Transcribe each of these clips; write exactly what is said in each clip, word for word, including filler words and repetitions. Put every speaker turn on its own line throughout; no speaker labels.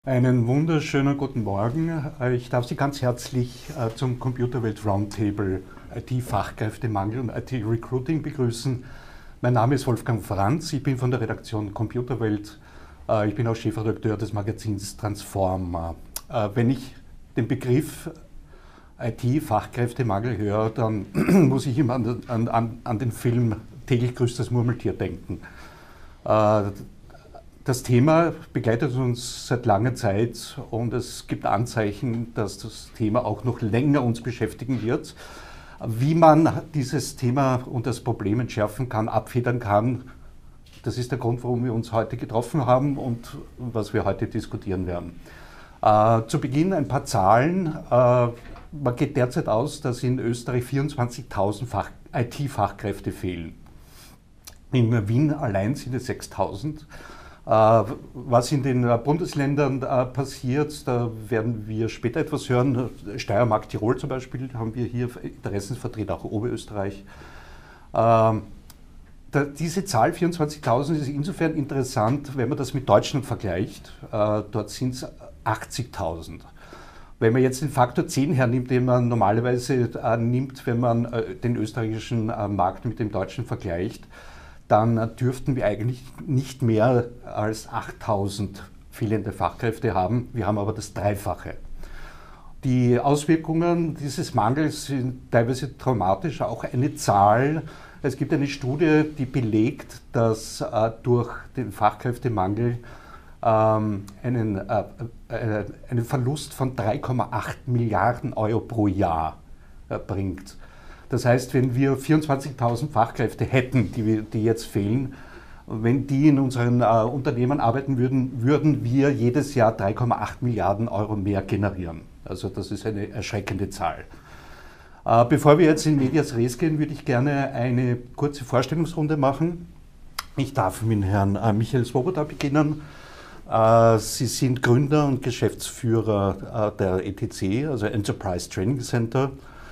Einen wunderschönen guten Morgen. Ich darf Sie ganz herzlich zum Computerwelt Roundtable I T-Fachkräftemangel und I T-Recruiting begrüßen. Mein Name ist Wolfgang Franz, ich bin von der Redaktion Computerwelt. Ich bin auch Chefredakteur des Magazins Transform. Wenn ich den Begriff I T-Fachkräftemangel höre, dann muss ich immer an, an, an den Film Täglich grüßt das Murmeltier denken. Das Thema begleitet uns seit langer Zeit und es gibt Anzeichen, dass das Thema auch noch länger uns beschäftigen wird. Wie man dieses Thema und das Problem entschärfen kann, abfedern kann, das ist der Grund, warum wir uns heute getroffen haben und was wir heute diskutieren werden. Äh, zu Beginn ein paar Zahlen. Äh, man geht derzeit aus, dass in Österreich vierundzwanzigtausend I T-Fachkräfte fehlen. In Wien allein sind es sechstausend. Was in den Bundesländern passiert, da werden wir später etwas hören. Steiermark, Tirol zum Beispiel, haben wir hier Interessensvertreter, auch Oberösterreich. Diese Zahl vierundzwanzigtausend ist insofern interessant, wenn man das mit Deutschland vergleicht. Dort sind es achtzigtausend. Wenn man jetzt den Faktor zehn hernimmt, den man normalerweise nimmt, wenn man den österreichischen Markt mit dem deutschen vergleicht, dann dürften wir eigentlich nicht mehr als achttausend fehlende Fachkräfte haben. Wir haben aber das Dreifache. Die Auswirkungen dieses Mangels sind teilweise traumatisch. Auch eine Zahl: Es gibt eine Studie, die belegt, dass äh, durch den Fachkräftemangel ähm, einen, äh, äh, einen Verlust von drei Komma acht Milliarden Euro pro Jahr äh, bringt. Das heißt, wenn wir vierundzwanzigtausend Fachkräfte hätten, die, wir, die jetzt fehlen, wenn die in unseren äh, Unternehmen arbeiten würden, würden wir jedes Jahr drei Komma acht Milliarden Euro mehr generieren. Also das ist eine erschreckende Zahl. Äh, bevor wir jetzt in Medias Res gehen, würde ich gerne eine kurze Vorstellungsrunde machen. Ich darf mit Herrn äh, Michael Svoboda beginnen. Äh, Sie sind Gründer und Geschäftsführer äh, der E T C, also Enterprise Training Center.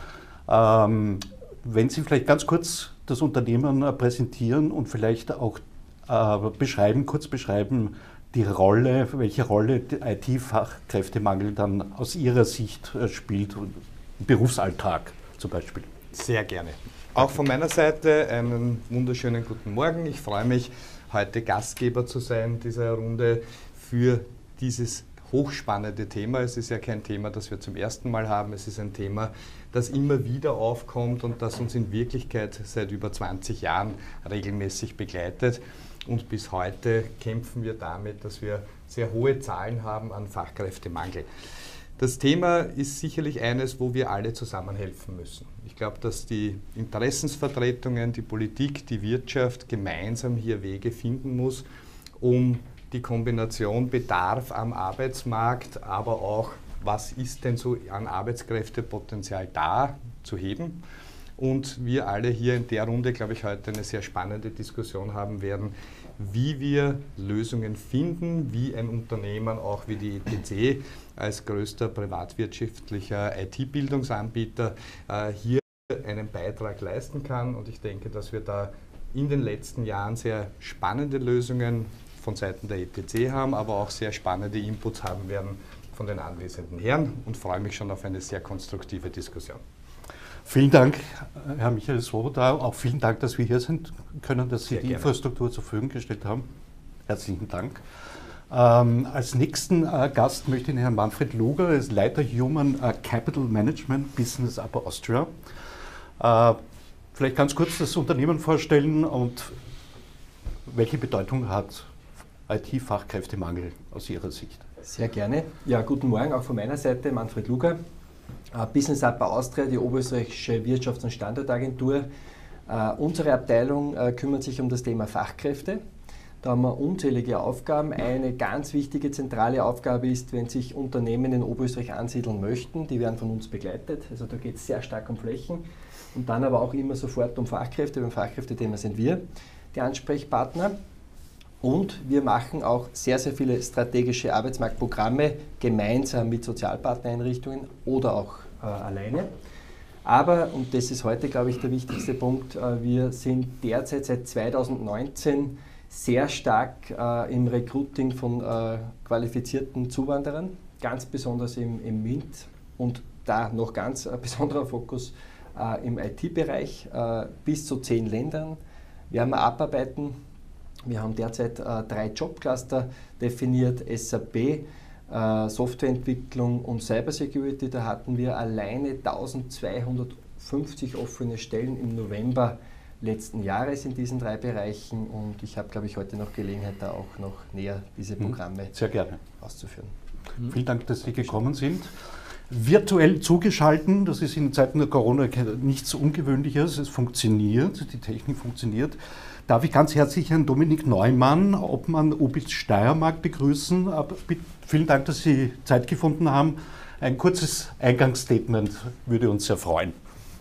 Ähm, wenn Sie vielleicht ganz kurz das Unternehmen äh, präsentieren und vielleicht auch äh, beschreiben, kurz beschreiben, die Rolle, welche Rolle der I T-Fachkräftemangel dann aus Ihrer Sicht äh, spielt, im Berufsalltag zum Beispiel.
Sehr gerne. Auch von meiner Seite einen wunderschönen guten Morgen. Ich freue mich, heute Gastgeber zu sein dieser Runde für dieses hochspannende Thema. Es ist ja kein Thema, das wir zum ersten Mal haben. Es ist ein Thema, das immer wieder aufkommt und das uns in Wirklichkeit seit über zwanzig Jahren regelmäßig begleitet. Und bis heute kämpfen wir damit, dass wir sehr hohe Zahlen haben an Fachkräftemangel. Das Thema ist sicherlich eines, wo wir alle zusammenhelfen müssen. Ich glaube, dass die Interessensvertretungen, die Politik, die Wirtschaft gemeinsam hier Wege finden muss, um die Kombination Bedarf am Arbeitsmarkt, aber auch, was ist denn so an Arbeitskräftepotenzial da, zu heben. Und wir alle hier in der Runde, glaube ich, heute eine sehr spannende Diskussion haben werden, wie wir Lösungen finden, wie ein Unternehmen, auch wie die E T C als größter privatwirtschaftlicher I T-Bildungsanbieter äh, hier einen Beitrag leisten kann. Und ich denke, dass wir da in den letzten Jahren sehr spannende Lösungen von Seiten der E T C haben, aber auch sehr spannende Inputs haben werden von den anwesenden Herren und freue mich schon auf eine sehr konstruktive Diskussion.
Vielen Dank, Herr Michael Svoboda. Auch vielen Dank, dass wir hier sind können, dass Sie sehr die gerne. Infrastruktur zur Verfügung gestellt haben. Herzlichen Dank. Ähm, als nächsten äh, Gast möchte ich Herrn Manfred Luger, er ist Leiter Human äh, Capital Management Business Upper Austria. Äh, vielleicht ganz kurz das Unternehmen vorstellen und welche Bedeutung hat I T-Fachkräftemangel aus Ihrer Sicht?
Sehr gerne. Ja, guten Morgen auch von meiner Seite, Manfred Luger. Uh, Business Upper Austria, die oberösterreichische Wirtschafts- und Standortagentur. Uh, unsere Abteilung uh, kümmert sich um das Thema Fachkräfte. Da haben wir unzählige Aufgaben. Eine ganz wichtige zentrale Aufgabe ist, wenn sich Unternehmen in Oberösterreich ansiedeln möchten, die werden von uns begleitet. Also da geht es sehr stark um Flächen und dann aber auch immer sofort um Fachkräfte. Beim Fachkräftethema sind wir die Ansprechpartner. Und wir machen auch sehr, sehr viele strategische Arbeitsmarktprogramme gemeinsam mit Sozialpartnereinrichtungen oder auch äh, alleine. Aber, und das ist heute, glaube ich, der wichtigste Punkt, äh, wir sind derzeit seit zweitausendneunzehn sehr stark äh, im Recruiting von äh, qualifizierten Zuwanderern, ganz besonders im, im M I N T und da noch ganz ein besonderer Fokus äh, im I T-Bereich, äh, bis zu zehn Ländern. Wir haben Abarbeiten, wir haben derzeit äh, drei Jobcluster definiert, S A P, äh, Softwareentwicklung und Cybersecurity. Da hatten wir alleine eintausendzweihundertfünfzig offene Stellen im November letzten Jahres in diesen drei Bereichen und ich habe, glaube ich, heute noch Gelegenheit, da auch noch näher diese Programme
Sehr gerne
auszuführen.
Mhm. Vielen Dank, dass Sie gekommen sind. Virtuell zugeschalten, das ist in Zeiten der Corona nichts Ungewöhnliches, es funktioniert, die Technik funktioniert. Darf ich ganz herzlich Herrn Dominik Neumann, Obmann Ubit Steiermark, begrüßen. Vielen Dank, dass Sie Zeit gefunden haben. Ein kurzes Eingangsstatement würde uns sehr freuen.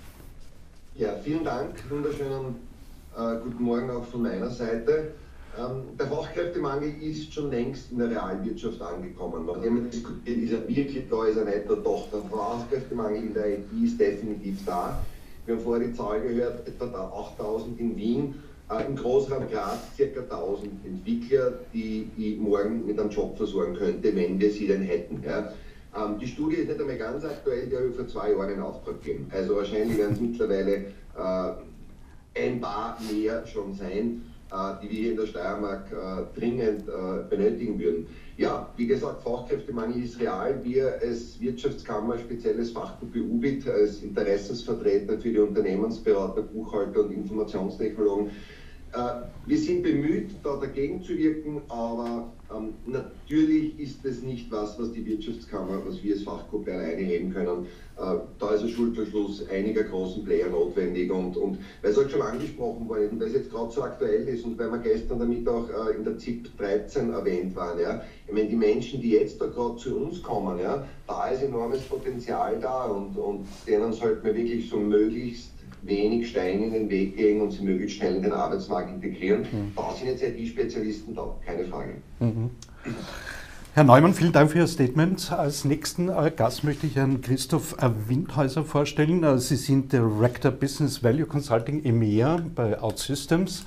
Ja, vielen Dank. Wunderschönen äh, guten Morgen auch von meiner Seite. Ähm, der Fachkräftemangel ist schon längst in der Realwirtschaft angekommen. Nachdem wir diskutiert, ist er wirklich da, ist er nicht da, doch. Der Fachkräftemangel in der I T ist definitiv da. Wir haben vorher die Zahl gehört, etwa achttausend in Wien. Äh, Im Großraum Graz ca. tausend Entwickler, die ich morgen mit einem Job versorgen könnte, wenn wir sie denn hätten. Ja. Ähm, die Studie ist nicht einmal ganz aktuell, die habe ich vor zwei Jahren in Auftrag gegeben. Also wahrscheinlich werden es mittlerweile äh, ein paar mehr schon sein, äh, die wir hier in der Steiermark äh, dringend äh, benötigen würden. Ja, wie gesagt, Fachkräftemangel ist real. Wir als Wirtschaftskammer, spezielles Fachgruppe Ubit, als Interessensvertreter für die Unternehmensberater, Buchhalter und Informationstechnologen, wir sind bemüht, da dagegen zu wirken, aber ähm, natürlich ist es nicht was, was die Wirtschaftskammer, was wir als Fachgruppe alleine heben können. Äh, da ist ein Schulterschluss einiger großen Player notwendig und, und weil es halt schon angesprochen worden ist und weil es jetzt gerade so aktuell ist und weil wir gestern damit auch äh, in der Z I P dreizehn erwähnt waren. Ja, ich meine, die Menschen, die jetzt da gerade zu uns kommen, ja, da ist enormes Potenzial da und, und denen sollten wir wirklich so möglichst wenig Steine in den Weg legen und sie möglichst schnell in den Arbeitsmarkt integrieren. Mhm. Da sind jetzt I T-Spezialisten da, keine Frage.
Mhm. Herr Neumann, vielen Dank für Ihr Statement. Als nächsten äh, Gast möchte ich Herrn Christoph äh, Windhäuser vorstellen. Äh, Sie sind Director Business Value Consulting E M E A bei OutSystems,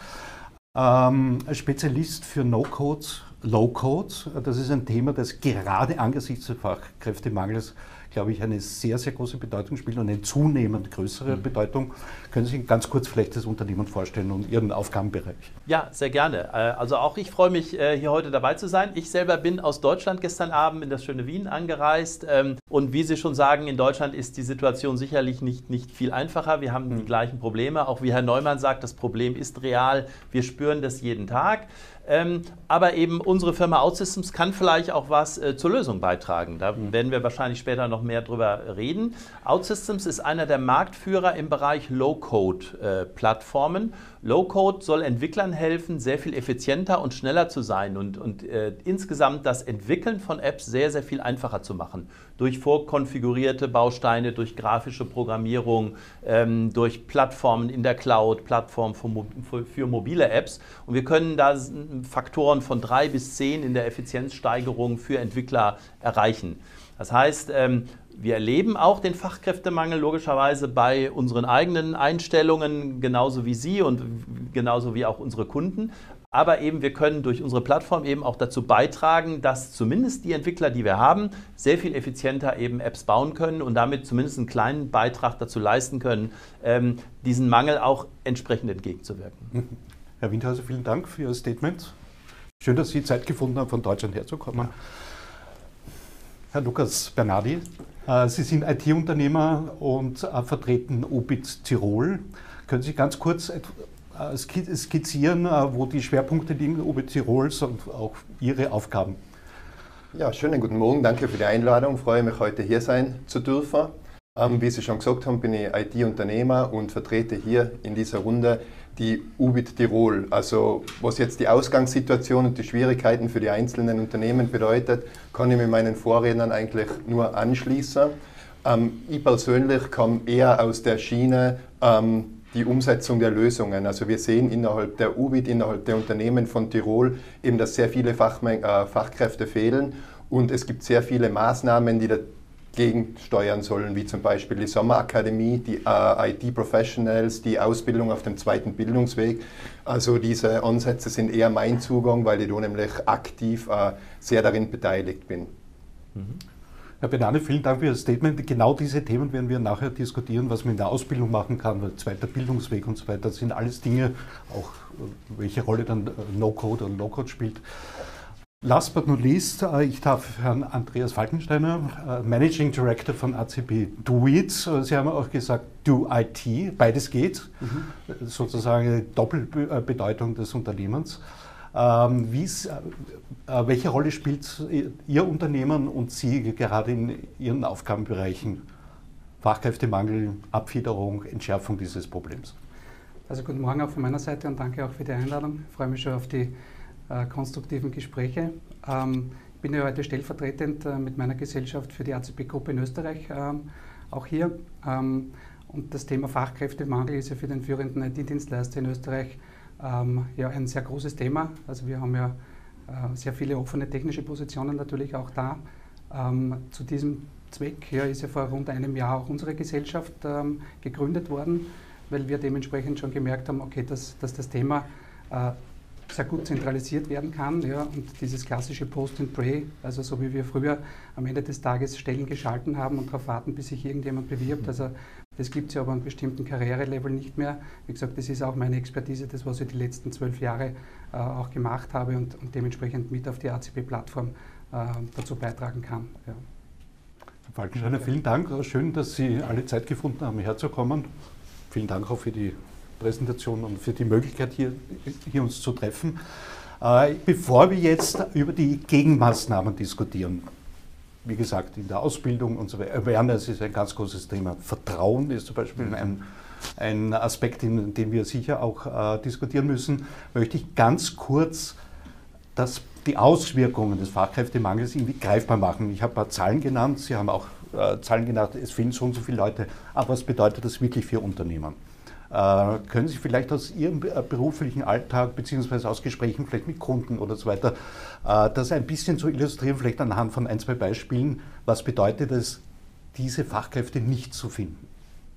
ähm, Spezialist für No-Code, Low-Code. Das ist ein Thema, das gerade angesichts des Fachkräftemangels, glaube ich, eine sehr, sehr große Bedeutung spielt und eine zunehmend größere mhm. Bedeutung. Können Sie ganz kurz vielleicht das Unternehmen vorstellen und Ihren Aufgabenbereich?
Ja, sehr gerne. Also auch ich freue mich, hier heute dabei zu sein. Ich selber bin aus Deutschland gestern Abend in das schöne Wien angereist. Und wie Sie schon sagen, in Deutschland ist die Situation sicherlich nicht, nicht viel einfacher. Wir haben mhm. die gleichen Probleme. Auch wie Herr Neumann sagt, das Problem ist real. Wir spüren das jeden Tag. Ähm, aber eben unsere Firma OutSystems kann vielleicht auch was äh, zur Lösung beitragen. Da mhm. werden wir wahrscheinlich später noch mehr drüber reden. OutSystems ist einer der Marktführer im Bereich Low-Code-Plattformen. Äh, Low-Code soll Entwicklern helfen, sehr viel effizienter und schneller zu sein und, und äh, insgesamt das Entwickeln von Apps sehr, sehr viel einfacher zu machen. Durch vorkonfigurierte Bausteine, durch grafische Programmierung, ähm, durch Plattformen in der Cloud, Plattformen für, für, für mobile Apps. Und wir können da Faktoren von drei bis zehn in der Effizienzsteigerung für Entwickler erreichen. Das heißt, ähm, wir erleben auch den Fachkräftemangel logischerweise bei unseren eigenen Einstellungen, genauso wie Sie und genauso wie auch unsere Kunden. Aber eben wir können durch unsere Plattform eben auch dazu beitragen, dass zumindest die Entwickler, die wir haben, sehr viel effizienter eben Apps bauen können und damit zumindest einen kleinen Beitrag dazu leisten können, ähm, diesen Mangel auch entsprechend entgegenzuwirken.
Herr Windhäuser, vielen Dank für Ihr Statement. Schön, dass Sie Zeit gefunden haben, von Deutschland herzukommen. Ja. Herr Lukas Bernardi, Sie sind I T-Unternehmer und vertreten Ubit Tirol. Können Sie ganz kurz skizzieren, wo die Schwerpunkte liegen Ubit Tirols und auch Ihre Aufgaben?
Ja, schönen guten Morgen, danke für die Einladung. Ich freue mich, heute hier sein zu dürfen. Ähm, wie Sie schon gesagt haben, bin ich I T-Unternehmer und vertrete hier in dieser Runde die Ubit Tirol. Also was jetzt die Ausgangssituation und die Schwierigkeiten für die einzelnen Unternehmen bedeutet, kann ich mit meinen Vorrednern eigentlich nur anschließen. Ähm, ich persönlich komme eher aus der Schiene ähm, die Umsetzung der Lösungen. Also wir sehen innerhalb der Ubit, innerhalb der Unternehmen von Tirol eben, dass sehr viele Fachme- äh, Fachkräfte fehlen und es gibt sehr viele Maßnahmen, die da gegensteuern sollen, wie zum Beispiel die Sommerakademie, die äh, I T-Professionals, die Ausbildung auf dem zweiten Bildungsweg. Also diese Ansätze sind eher mein Zugang, weil ich da nämlich aktiv äh, sehr darin beteiligt bin.
Mhm. Herr Benane, vielen Dank für Ihr Statement. Genau diese Themen werden wir nachher diskutieren, was man in der Ausbildung machen kann, zweiter Bildungsweg und so weiter. Das sind alles Dinge, auch welche Rolle dann No-Code oder Low-Code spielt. Last but not least, ich darf Herrn Andreas Falkensteiner, Managing Director von A C P, Do It. Sie haben auch gesagt, Do I T, beides geht, mhm. sozusagen eine Doppelbedeutung des Unternehmens. Ähm, wie's, äh, welche Rolle spielt Ihr Unternehmen und Sie gerade in Ihren Aufgabenbereichen? Fachkräftemangel, Abfederung, Entschärfung dieses Problems.
Also guten Morgen auch von meiner Seite und danke auch für die Einladung. Ich freue mich schon auf die äh, konstruktiven Gespräche. Ähm, ich bin ja heute stellvertretend äh, mit meiner Gesellschaft für die A C P-Gruppe in Österreich ähm, auch hier. Ähm, und das Thema Fachkräftemangel ist ja für den führenden I T-Dienstleister in Österreich Ähm, ja, ein sehr großes Thema. Also wir haben ja äh, sehr viele offene technische Positionen natürlich auch da. Ähm, zu diesem Zweck ja, ist ja vor rund einem Jahr auch unsere Gesellschaft ähm, gegründet worden, weil wir dementsprechend schon gemerkt haben, okay, dass, dass das Thema äh, sehr gut zentralisiert werden kann, ja, und dieses klassische Post and Pray, also so wie wir früher am Ende des Tages Stellen geschalten haben und darauf warten, bis sich irgendjemand bewirbt. Also das gibt es ja aber an bestimmten Karrierelevel nicht mehr. Wie gesagt, das ist auch meine Expertise, das, was ich die letzten zwölf Jahre äh, auch gemacht habe und, und dementsprechend mit auf die A C P-Plattform äh, dazu beitragen kann. Ja.
Herr Falkensteiner, vielen Dank. Schön, dass Sie alle Zeit gefunden haben, herzukommen. Vielen Dank auch für die Präsentation und für die Möglichkeit, hier, hier uns zu treffen. Äh, bevor wir jetzt über die Gegenmaßnahmen diskutieren, wie gesagt, in der Ausbildung und so weiter, Awareness ist ein ganz großes Thema. Vertrauen ist zum Beispiel ein, ein Aspekt, in dem wir sicher auch äh, diskutieren müssen. Möchte ich ganz kurz das, die Auswirkungen des Fachkräftemangels irgendwie greifbar machen. Ich habe ein paar Zahlen genannt, Sie haben auch äh, Zahlen genannt, es fehlen so und so viele Leute. Aber was bedeutet das wirklich für Unternehmen? Äh, können Sie vielleicht aus Ihrem beruflichen Alltag beziehungsweise aus Gesprächen vielleicht mit Kunden oder so weiter äh, das ein bisschen zu illustrieren, vielleicht anhand von ein, zwei Beispielen, was bedeutet es, diese Fachkräfte nicht zu finden?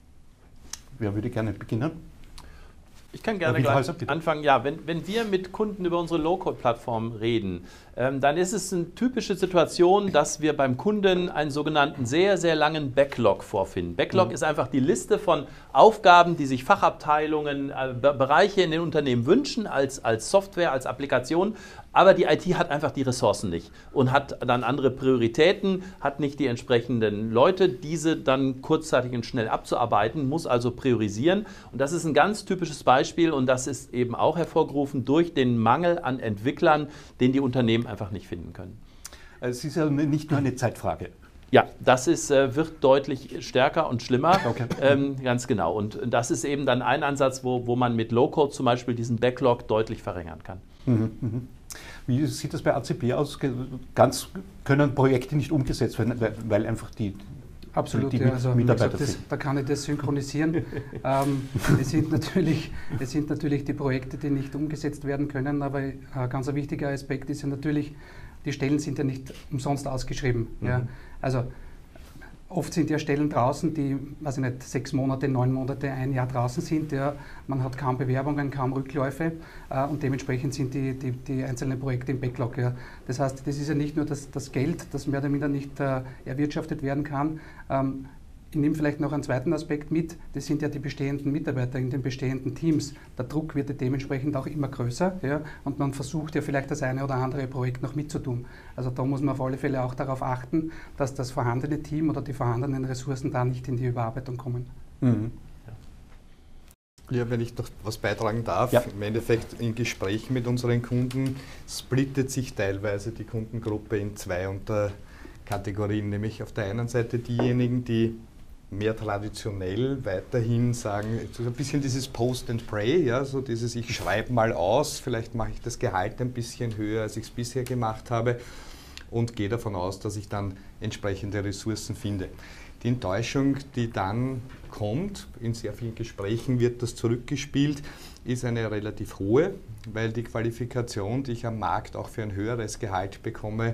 Wer würde gerne beginnen?
Ich kann gerne gleich anfangen. Ja, wenn, wenn wir mit Kunden über unsere Low-Code-Plattform reden, ähm, dann ist es eine typische Situation, dass wir beim Kunden einen sogenannten sehr, sehr langen Backlog vorfinden. Backlog mhm. ist einfach die Liste von Aufgaben, die sich Fachabteilungen, äh, Bereiche in den Unternehmen wünschen, als, als Software, als Applikation. Aber die I T hat einfach die Ressourcen nicht und hat dann andere Prioritäten, hat nicht die entsprechenden Leute, diese dann kurzzeitig und schnell abzuarbeiten, muss also priorisieren. Und das ist ein ganz typisches Beispiel und das ist eben auch hervorgerufen durch den Mangel an Entwicklern, den die Unternehmen einfach nicht finden können.
Es ist ja nicht nur eine Zeitfrage.
Ja, das ist, wird deutlich stärker und schlimmer, okay. ähm, ganz genau. Und das ist eben dann ein Ansatz, wo, wo man mit Low-Code zum Beispiel diesen Backlog deutlich verringern kann.
Mhm, mh. Wie sieht das bei A C P aus? Ganz können Projekte nicht umgesetzt werden, weil, weil einfach die,
Absolut,
die
ja, also,
Mitarbeiter
gesagt, das, da kann ich das synchronisieren. ähm, es, sind natürlich, es sind natürlich die Projekte, die nicht umgesetzt werden können, aber ein ganz wichtiger Aspekt ist ja natürlich, die Stellen sind ja nicht umsonst ausgeschrieben. Mhm. Ja. Also oft sind ja Stellen draußen, die, weiß ich nicht, sechs Monate, neun Monate, ein Jahr draußen sind. Ja. Man hat kaum Bewerbungen, kaum Rückläufe äh, und dementsprechend sind die, die, die einzelnen Projekte im Backlog. Ja. Das heißt, das ist ja nicht nur das, das Geld, das mehr oder minder nicht äh, erwirtschaftet werden kann. Ähm, ich nehme vielleicht noch einen zweiten Aspekt mit, das sind ja die bestehenden Mitarbeiter in den bestehenden Teams. Der Druck wird ja dementsprechend auch immer größer, ja, und man versucht ja vielleicht das eine oder andere Projekt noch mitzutun. Also da muss man auf alle Fälle auch darauf achten, dass das vorhandene Team oder die vorhandenen Ressourcen da nicht in die Überarbeitung kommen.
Mhm. Ja, wenn ich noch was beitragen darf, ja. Im Endeffekt in Gesprächen mit unseren Kunden splittet sich teilweise die Kundengruppe in zwei Unterkategorien, nämlich auf der einen Seite diejenigen, die mehr traditionell weiterhin sagen, so ein bisschen dieses Post and Pray, ja, so dieses ich schreibe mal aus, vielleicht mache ich das Gehalt ein bisschen höher, als ich es bisher gemacht habe und gehe davon aus, dass ich dann entsprechende Ressourcen finde. Die Enttäuschung, die dann kommt, in sehr vielen Gesprächen wird das zurückgespielt, ist eine relativ hohe, weil die Qualifikation, die ich am Markt auch für ein höheres Gehalt bekomme,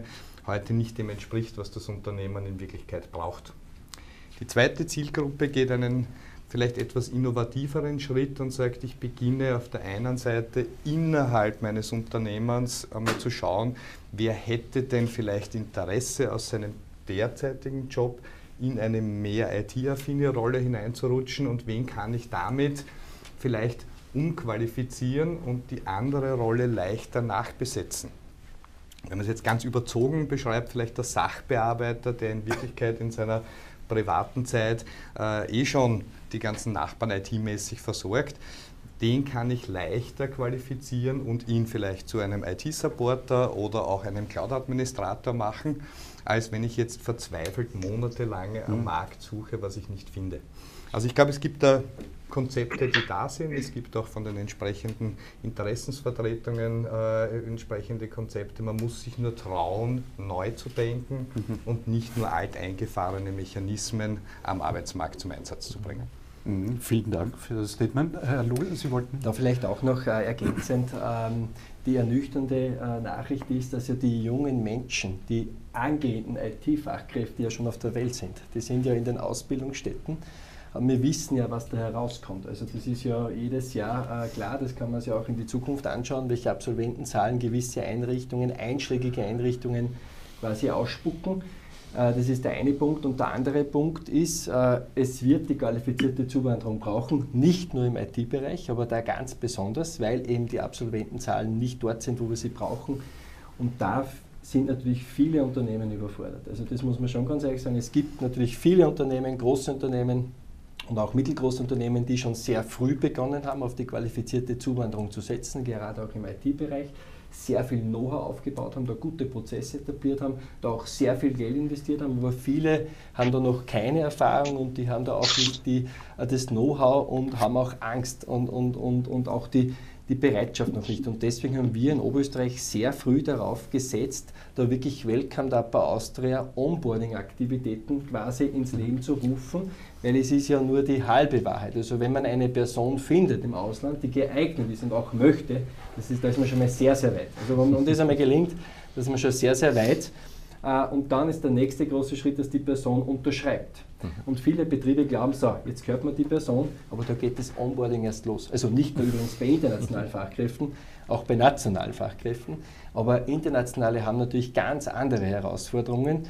heute nicht dem entspricht, was das Unternehmen in Wirklichkeit braucht. Die zweite Zielgruppe geht einen vielleicht etwas innovativeren Schritt und sagt, ich beginne auf der einen Seite innerhalb meines Unternehmens einmal zu schauen, wer hätte denn vielleicht Interesse aus seinem derzeitigen Job in eine mehr I T-affine Rolle hineinzurutschen und wen kann ich damit vielleicht umqualifizieren und die andere Rolle leichter nachbesetzen. Wenn man es jetzt ganz überzogen beschreibt, vielleicht der Sachbearbeiter, der in Wirklichkeit in seiner privaten Zeit äh, eh schon die ganzen Nachbarn I T-mäßig versorgt, den kann ich leichter qualifizieren und ihn vielleicht zu einem I T-Supporter oder auch einem Cloud-Administrator machen, als wenn ich jetzt verzweifelt monatelang am Markt suche, was ich nicht finde. Also ich glaube, es gibt da Konzepte, die da sind. Es gibt auch von den entsprechenden Interessensvertretungen äh, entsprechende Konzepte. Man muss sich nur trauen, neu zu denken mhm. und nicht nur alteingefahrene Mechanismen am Arbeitsmarkt zum Einsatz zu bringen.
Mhm. Vielen Dank für das Statement. Herr Louis, Sie wollten...
Da vielleicht auch noch äh, ergänzend, ähm, die ernüchternde äh, Nachricht ist, dass ja die jungen Menschen, die angehenden I T-Fachkräfte ja schon auf der Welt sind. Die sind ja in den Ausbildungsstätten. Wir wissen ja, was da herauskommt. Also das ist ja jedes Jahr äh, klar, das kann man sich auch in die Zukunft anschauen, welche Absolventenzahlen gewisse Einrichtungen, einschlägige Einrichtungen quasi ausspucken. Äh, das ist der eine Punkt. Und der andere Punkt ist, äh, es wird die qualifizierte Zuwanderung brauchen, nicht nur im I T-Bereich, aber da ganz besonders, weil eben die Absolventenzahlen nicht dort sind, wo wir sie brauchen. Und da sind natürlich viele Unternehmen überfordert. Also das muss man schon ganz ehrlich sagen. Es gibt natürlich viele Unternehmen, große Unternehmen, und auch mittelgroße Unternehmen, die schon sehr früh begonnen haben, auf die qualifizierte Zuwanderung zu setzen, gerade auch im I T-Bereich, sehr viel Know-how aufgebaut haben, da gute Prozesse etabliert haben, da auch sehr viel Geld investiert haben, aber viele haben da noch keine Erfahrung und die haben da auch nicht die, das Know-how und haben auch Angst und, und, und, und auch die, die Bereitschaft noch nicht. Und deswegen haben wir in Oberösterreich sehr früh darauf gesetzt, da wirklich Welcome to Upper Austria Onboarding-Aktivitäten quasi ins Leben zu rufen, weil es ist ja nur die halbe Wahrheit. Also wenn man eine Person findet im Ausland, die geeignet ist und auch möchte, das ist, da ist man schon mal sehr, sehr weit. Also wenn uns das einmal gelingt, da ist man schon sehr, sehr weit. Und dann ist der nächste große Schritt, dass die Person unterschreibt. Und viele Betriebe glauben, so, jetzt hört man die Person, aber da geht das Onboarding erst los. Also nicht nur übrigens bei internationalen Fachkräften, auch bei nationalen Fachkräften. Aber internationale haben natürlich ganz andere Herausforderungen.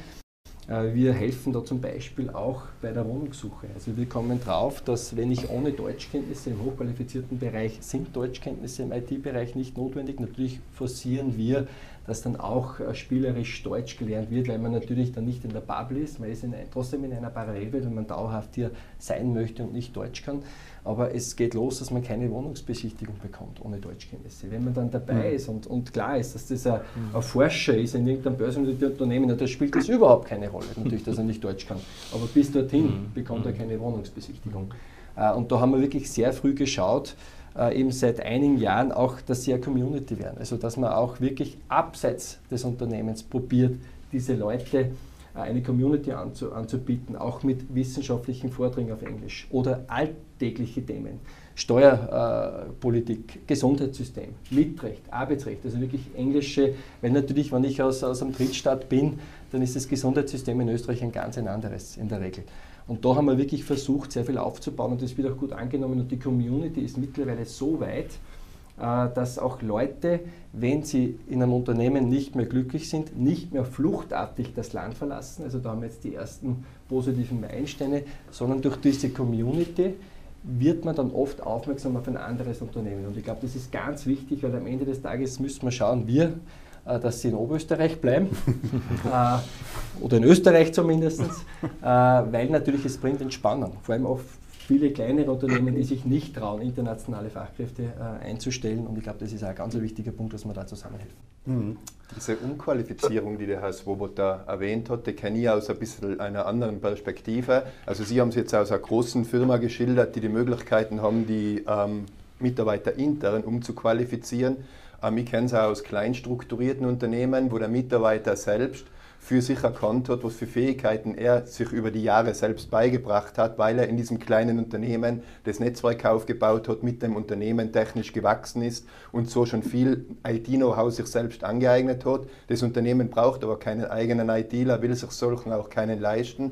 Wir helfen da zum Beispiel auch bei der Wohnungssuche. Also wir kommen drauf, dass wenn ich ohne Deutschkenntnisse im hochqualifizierten Bereich, sind Deutschkenntnisse im I T-Bereich nicht notwendig. Natürlich forcieren wir, dass dann auch spielerisch Deutsch gelernt wird, weil man natürlich dann nicht in der Bubble ist, man ist in, trotzdem in einer Parallelwelt, wenn man dauerhaft hier sein möchte und nicht Deutsch kann. Aber es geht los, dass man keine Wohnungsbesichtigung bekommt ohne Deutschkenntnisse. Wenn man dann dabei mhm. ist und, und klar ist, dass das ein, ein Forscher ist in irgendeinem Börsenunternehmen, da spielt das überhaupt keine Rolle, natürlich, dass er nicht Deutsch kann. Aber bis dorthin mhm. bekommt er keine Wohnungsbesichtigung. Und da haben wir wirklich sehr früh geschaut, eben seit einigen Jahren auch, dass sie eine Community werden. Also dass man auch wirklich abseits des Unternehmens probiert, diese Leute eine Community anzu, anzubieten, auch mit wissenschaftlichen Vorträgen auf Englisch oder alltägliche Themen, Steuerpolitik, äh, Gesundheitssystem, Mietrecht, Arbeitsrecht, also wirklich englische, weil natürlich, wenn ich aus, aus einem Drittstaat bin, dann ist das Gesundheitssystem in Österreich ein ganz ein anderes in der Regel. Und da haben wir wirklich versucht, sehr viel aufzubauen und das wird auch gut angenommen und die Community ist mittlerweile so weit, dass auch Leute, wenn sie in einem Unternehmen nicht mehr glücklich sind, nicht mehr fluchtartig das Land verlassen, also da haben wir jetzt die ersten positiven Meilensteine, sondern durch diese Community wird man dann oft aufmerksam auf ein anderes Unternehmen. Und ich glaube, das ist ganz wichtig, weil am Ende des Tages müssen wir schauen, wir, dass sie in Oberösterreich bleiben, oder in Österreich zumindest, weil natürlich es bringt Entspannung, vor allem auch viele kleinere Unternehmen, die sich nicht trauen, internationale Fachkräfte äh, einzustellen. Und ich glaube, das ist auch ein ganz wichtiger Punkt, dass wir da zusammenhelfen.
Mhm. Diese Umqualifizierung, die der Herr Swoboda erwähnt hat, die kenne ich aus ein bisschen einer anderen Perspektive. Also Sie haben es jetzt aus einer großen Firma geschildert, die die Möglichkeiten haben, die ähm, Mitarbeiter intern umzuqualifizieren. Ähm, ich kenne es auch aus klein strukturierten Unternehmen, wo der Mitarbeiter selbst für sich erkannt hat, was für Fähigkeiten er sich über die Jahre selbst beigebracht hat, weil er in diesem kleinen Unternehmen das Netzwerk aufgebaut hat, mit dem Unternehmen technisch gewachsen ist und so schon viel I T-Know-how sich selbst angeeignet hat. Das Unternehmen braucht aber keinen eigenen ITler, will sich solchen auch keinen leisten.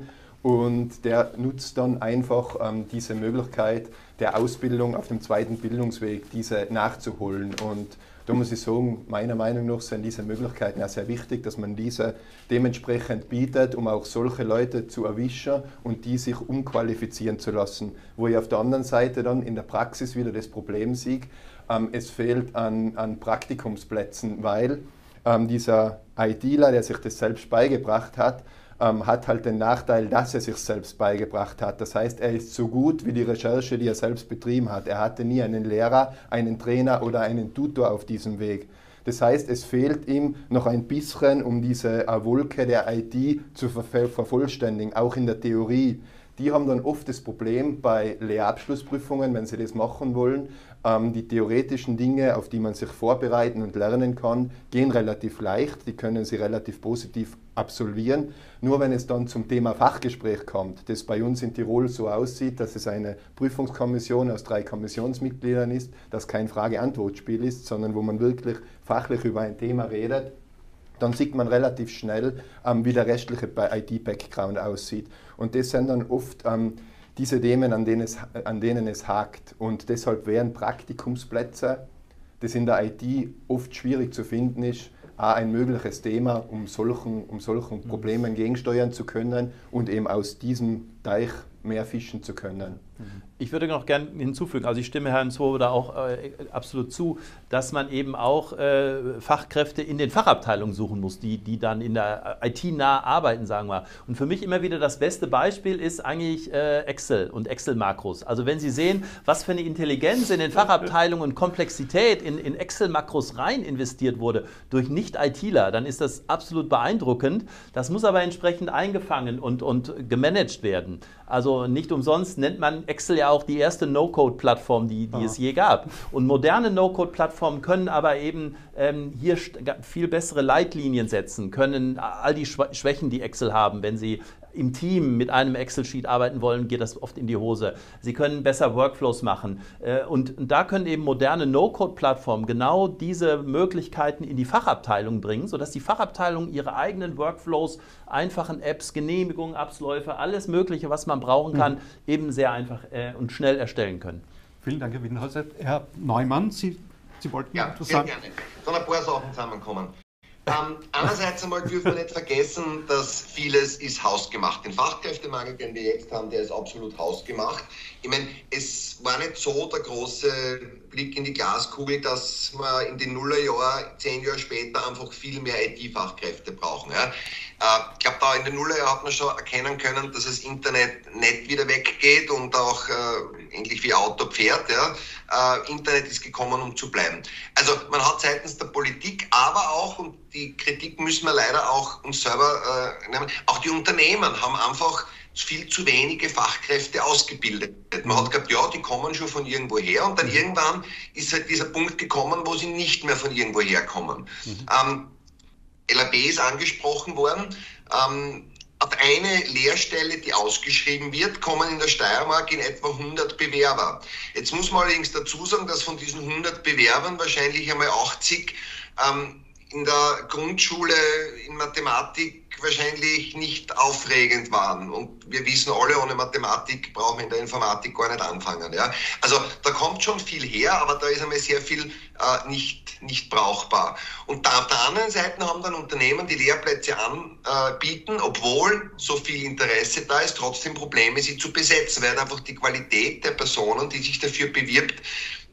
Und der nutzt dann einfach ähm, diese Möglichkeit der Ausbildung auf dem zweiten Bildungsweg, diese nachzuholen. Und da muss ich sagen, meiner Meinung nach sind diese Möglichkeiten ja sehr wichtig, dass man diese dementsprechend bietet, um auch solche Leute zu erwischen und die sich umqualifizieren zu lassen. Wo ich auf der anderen Seite dann in der Praxis wieder das Problem sehe, ähm, es fehlt an, an Praktikumsplätzen, weil ähm, dieser ITler, der sich das selbst beigebracht hat, ähm, hat halt den Nachteil, dass er sich selbst beigebracht hat. Das heißt, er ist so gut wie die Recherche, die er selbst betrieben hat. Er hatte nie einen Lehrer, einen Trainer oder einen Tutor auf diesem Weg. Das heißt, es fehlt ihm noch ein bisschen, um diese Wolke der I T zu ver- vervollständigen, auch in der Theorie. Die haben dann oft das Problem bei Lehrabschlussprüfungen, wenn sie das machen wollen, ähm, die theoretischen Dinge, auf die man sich vorbereiten und lernen kann, gehen relativ leicht, die können sie relativ positiv absolvieren. Nur wenn es dann zum Thema Fachgespräch kommt, das bei uns in Tirol so aussieht, dass es eine Prüfungskommission aus drei Kommissionsmitgliedern ist, das kein Frage-Antwort-Spiel ist, sondern wo man wirklich fachlich über ein Thema redet, dann sieht man relativ schnell, ähm, wie der restliche I T-Background aussieht. Und das sind dann oft ähm, diese Themen, an denen, es, an denen es hakt. Und deshalb wären Praktikumsplätze, das in der I T oft schwierig zu finden ist, auch ein mögliches Thema, um solchen, um solchen Problemen gegensteuern zu können und eben aus diesem Teich mehr fischen zu können.
Ich würde noch gerne hinzufügen, also ich stimme Herrn Swoboda auch äh, absolut zu, dass man eben auch äh, Fachkräfte in den Fachabteilungen suchen muss, die, die dann in der I T nah arbeiten, sagen wir. Und für mich immer wieder das beste Beispiel ist eigentlich äh, Excel und Excel-Makros. Also wenn Sie sehen, was für eine Intelligenz in den Fachabteilungen und Komplexität in, in Excel-Makros rein investiert wurde durch Nicht-ITler, dann ist das absolut beeindruckend. Das muss aber entsprechend eingefangen und, und gemanagt werden. Also nicht umsonst nennt man Excel ja auch die erste No-Code-Plattform, die, die es je gab. Und moderne No-Code-Plattformen können aber eben ähm, hier viel bessere Leitlinien setzen, können all die Schwächen, die Excel haben, wenn sie im Team mit einem Excel-Sheet arbeiten wollen, geht das oft in die Hose. Sie können besser Workflows machen. Und da können eben moderne No-Code-Plattformen genau diese Möglichkeiten in die Fachabteilung bringen, sodass die Fachabteilung ihre eigenen Workflows, einfachen Apps, Genehmigungen, Abläufe, alles Mögliche, was man brauchen kann, mhm. eben sehr einfach und schnell erstellen können.
Vielen Dank, Herr Wiedenhäuser. Herr Neumann, Sie, Sie wollten
ja,
etwas
sehr
sagen?
Gerne. Von ein paar Sachen zusammenkommen. Ähm, einerseits einmal dürfen wir nicht vergessen, dass vieles ist hausgemacht. Den Fachkräftemangel, den wir jetzt haben, der ist absolut hausgemacht. Ich meine, es war nicht so der große Blick in die Glaskugel, dass wir in den Nullerjahren, zehn Jahre später, einfach viel mehr I T-Fachkräfte brauchen. Ja. Äh, ich glaube, da in den Nullerjahren hat man schon erkennen können, dass das Internet nicht wieder weggeht und auch äh, ähnlich wie Auto fährt. Ja. Äh, Internet ist gekommen, um zu bleiben. Also man hat seitens der Politik, aber auch, und die Kritik müssen wir leider auch uns selber äh, nehmen, auch die Unternehmen haben einfach viel zu wenige Fachkräfte ausgebildet. Man hat gedacht, ja, die kommen schon von irgendwo her, und dann irgendwann ist halt dieser Punkt gekommen, wo sie nicht mehr von irgendwo herkommen. Mhm. Ähm, L A B ist angesprochen worden. Ähm, auf eine Lehrstelle, die ausgeschrieben wird, kommen in der Steiermark in etwa hundert Bewerber. Jetzt muss man allerdings dazu sagen, dass von diesen hundert Bewerbern wahrscheinlich einmal achtzig ähm, in der Grundschule in Mathematik wahrscheinlich nicht aufregend waren. Und wir wissen alle, ohne Mathematik brauchen wir in der Informatik gar nicht anfangen. Ja? Also da kommt schon viel her, aber da ist einmal sehr viel äh, nicht, nicht brauchbar. Und da auf der anderen Seite haben dann Unternehmen, die Lehrplätze anbieten, obwohl so viel Interesse da ist, trotzdem Probleme, sie zu besetzen, weil einfach die Qualität der Personen, die sich dafür bewirbt,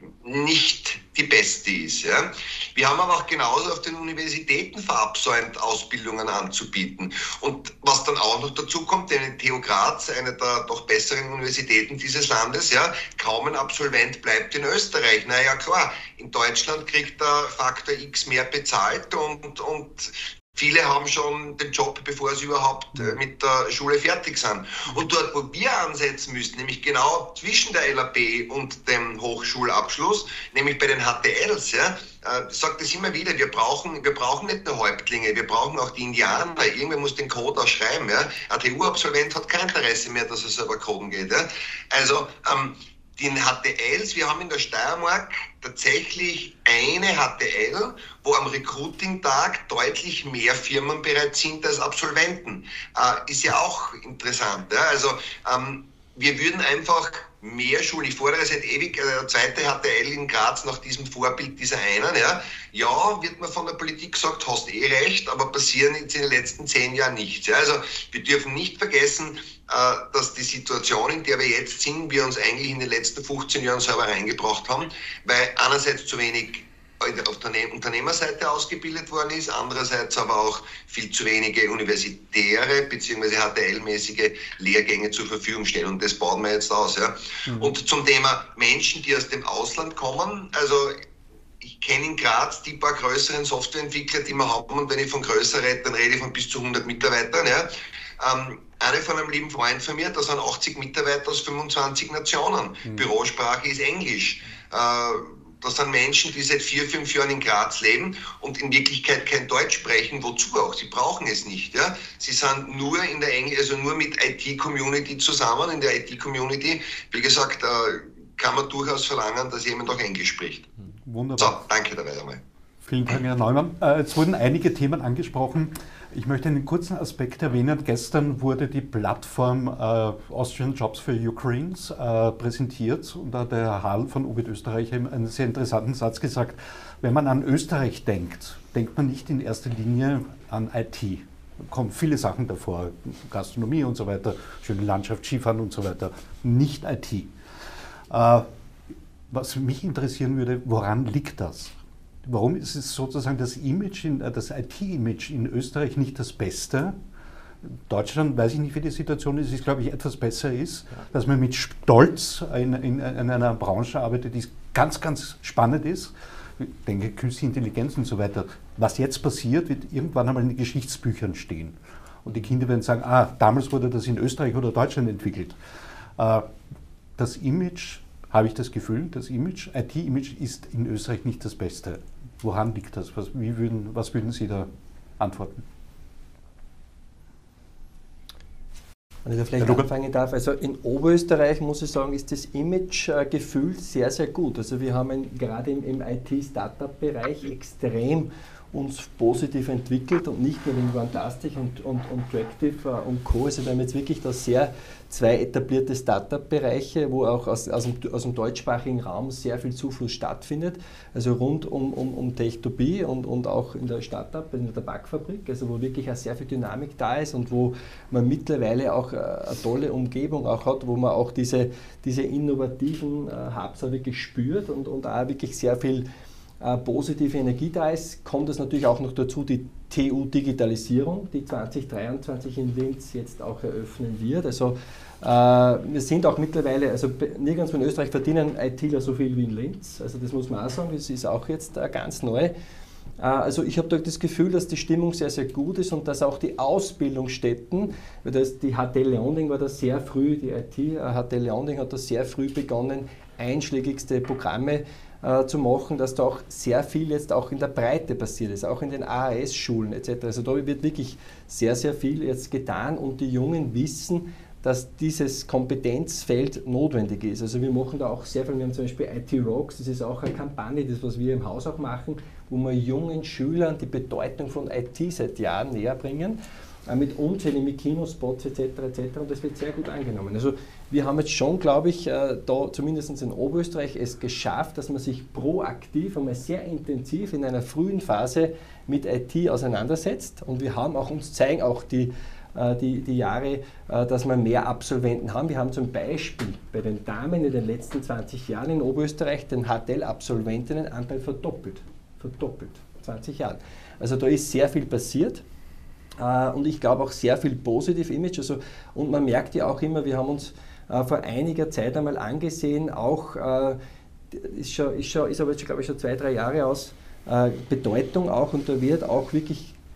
nicht die beste ist. Ja. Wir haben aber auch genauso auf den Universitäten verabsäumt, Ausbildungen anzubieten. Und was dann auch noch dazu kommt, denn T U Graz, eine der doch besseren Universitäten dieses Landes, ja, kaum ein Absolvent bleibt in Österreich. Naja, klar, in Deutschland kriegt der Faktor X mehr bezahlt und, und Viele haben schon den Job, bevor sie überhaupt äh, mit der Schule fertig sind. Und dort, wo wir ansetzen müssen, nämlich genau zwischen der L A B und dem Hochschulabschluss, nämlich bei den H T Ls, ja, äh, sagt es immer wieder, wir brauchen, wir brauchen nicht nur Häuptlinge, wir brauchen auch die Indianer. Irgendwer muss den Code auch schreiben. Ja. Ein T U-Absolvent hat kein Interesse mehr, dass er selber coden geht. Ja. Also, ähm, die H T Ls, wir haben in der Steiermark tatsächlich eine H T L, wo am Recruiting-Tag deutlich mehr Firmen bereits sind als Absolventen. Äh, ist ja auch interessant. Ja? Also ähm, wir würden einfach mehr Schulen, ich fordere seit ewig äh, eine zweite H T L in Graz nach diesem Vorbild dieser einen. Ja, ja wird man von der Politik gesagt, hast eh recht, aber passieren jetzt in den letzten zehn Jahren nichts. Ja? Also wir dürfen nicht vergessen, dass die Situation, in der wir jetzt sind, wir uns eigentlich in den letzten fünfzehn Jahren selber reingebracht haben, weil einerseits zu wenig auf der Unternehmerseite ausgebildet worden ist, andererseits aber auch viel zu wenige universitäre bzw. H T L-mäßige Lehrgänge zur Verfügung stehen. Und das bauen wir jetzt aus. Ja. Mhm. Und zum Thema Menschen, die aus dem Ausland kommen, also ich kenne in Graz die paar größeren Softwareentwickler, die wir haben, und wenn ich von größer rede, dann rede ich von bis zu hundert Mitarbeitern. Ja. Ähm, eine von einem lieben Freund von mir, da sind achtzig Mitarbeiter aus fünfundzwanzig Nationen. Mhm. Bürosprache ist Englisch. Äh, das sind Menschen, die seit vier, fünf Jahren in Graz leben und in Wirklichkeit kein Deutsch sprechen. Wozu auch? Sie brauchen es nicht. Ja? Sie sind nur in der Engl- also nur mit I T-Community zusammen. In der I T-Community, wie gesagt, äh, kann man durchaus verlangen, dass jemand auch Englisch spricht.
Wunderbar.
So, danke dabei einmal.
Vielen Dank, Herr Neumann. Äh, jetzt wurden einige Themen angesprochen. Ich möchte einen kurzen Aspekt erwähnen. Gestern wurde die Plattform äh, Austrian Jobs for Ukraines äh, präsentiert und da hat der Herr Harl von Ubit Österreich einen sehr interessanten Satz gesagt. Wenn man an Österreich denkt, denkt man nicht in erster Linie an I T. Da kommen viele Sachen davor, Gastronomie und so weiter, schöne Landschaft, Skifahren und so weiter, nicht I T. Äh, was mich interessieren würde, woran liegt das? Warum ist es sozusagen das Image, in, das I T-Image in Österreich nicht das Beste? Deutschland, weiß ich nicht, wie die Situation ist, ist, glaube ich, etwas besser ist, ja. Dass man mit Stolz in, in, in einer Branche arbeitet, die ganz, ganz spannend ist. Ich denke, künstliche Intelligenz und so weiter. Was jetzt passiert, wird irgendwann einmal in den Geschichtsbüchern stehen. Und die Kinder werden sagen, ah, damals wurde das in Österreich oder Deutschland entwickelt. Das Image, habe ich das Gefühl, das Image, I T-Image ist in Österreich nicht das Beste. Woran liegt das? Was, wie würden, was würden Sie da antworten?
Wenn ich da vielleicht anfangen darf, also in Oberösterreich muss ich sagen, ist das Image-Gefühl sehr, sehr gut. Also wir haben ein, gerade im, im I T-Startup-Bereich extrem uns positiv entwickelt und nicht nur in Runtastic und, und, und Tractive und Co. Also wir haben jetzt wirklich da sehr zwei etablierte Startup-Bereiche, wo auch aus, aus, dem, aus dem deutschsprachigen Raum sehr viel Zufluss stattfindet. Also rund um, um, um Tech to Be und, und auch in der Startup, in der Tabakfabrik, also wo wirklich auch sehr viel Dynamik da ist und wo man mittlerweile auch eine tolle Umgebung auch hat, wo man auch diese, diese innovativen Hubs auch wirklich spürt und, und auch wirklich sehr viel Äh, positive Energie da ist, kommt es natürlich auch noch dazu, die T U-Digitalisierung, die zwanzig dreiundzwanzig in Linz jetzt auch eröffnen wird. Also äh, wir sind auch mittlerweile, also nirgends in Österreich verdienen ITler so viel wie in Linz, also das muss man auch sagen, das ist auch jetzt äh, ganz neu. Äh, also ich habe das Gefühl, dass die Stimmung sehr, sehr gut ist und dass auch die Ausbildungsstätten, weil das, die H T Leonding war da sehr früh, die I T, H T Leonding hat da sehr früh begonnen, einschlägigste Programme zu machen, dass da auch sehr viel jetzt auch in der Breite passiert ist, auch in den A H S-Schulen et cetera. Also da wird wirklich sehr, sehr viel jetzt getan und die Jungen wissen, dass dieses Kompetenzfeld notwendig ist. Also wir machen da auch sehr viel, wir haben zum Beispiel I T Rocks, das ist auch eine Kampagne, das was wir im Haus auch machen, wo wir jungen Schülern die Bedeutung von I T seit Jahren näher bringen, mit unzähligen mit Kinospots et cetera et cetera und das wird sehr gut angenommen. Also wir haben jetzt schon, glaube ich, da zumindest in Oberösterreich es geschafft, dass man sich proaktiv, einmal sehr intensiv in einer frühen Phase mit I T auseinandersetzt und wir haben auch, uns zeigen auch die, die, die Jahre, dass wir mehr Absolventen haben. Wir haben zum Beispiel bei den Damen in den letzten zwanzig Jahren in Oberösterreich den H T L-Absolventinnenanteil verdoppelt. Verdoppelt, zwanzig Jahren. Also da ist sehr viel passiert. Und ich glaube auch sehr viel positiv Image. Also, und man merkt ja auch immer, wir haben uns äh, vor einiger Zeit einmal angesehen, auch, äh, ist, schon, ist, schon, ist aber jetzt, glaube ich, schon zwei, drei Jahre aus, äh, Bedeutung auch, und da wird auch wirklich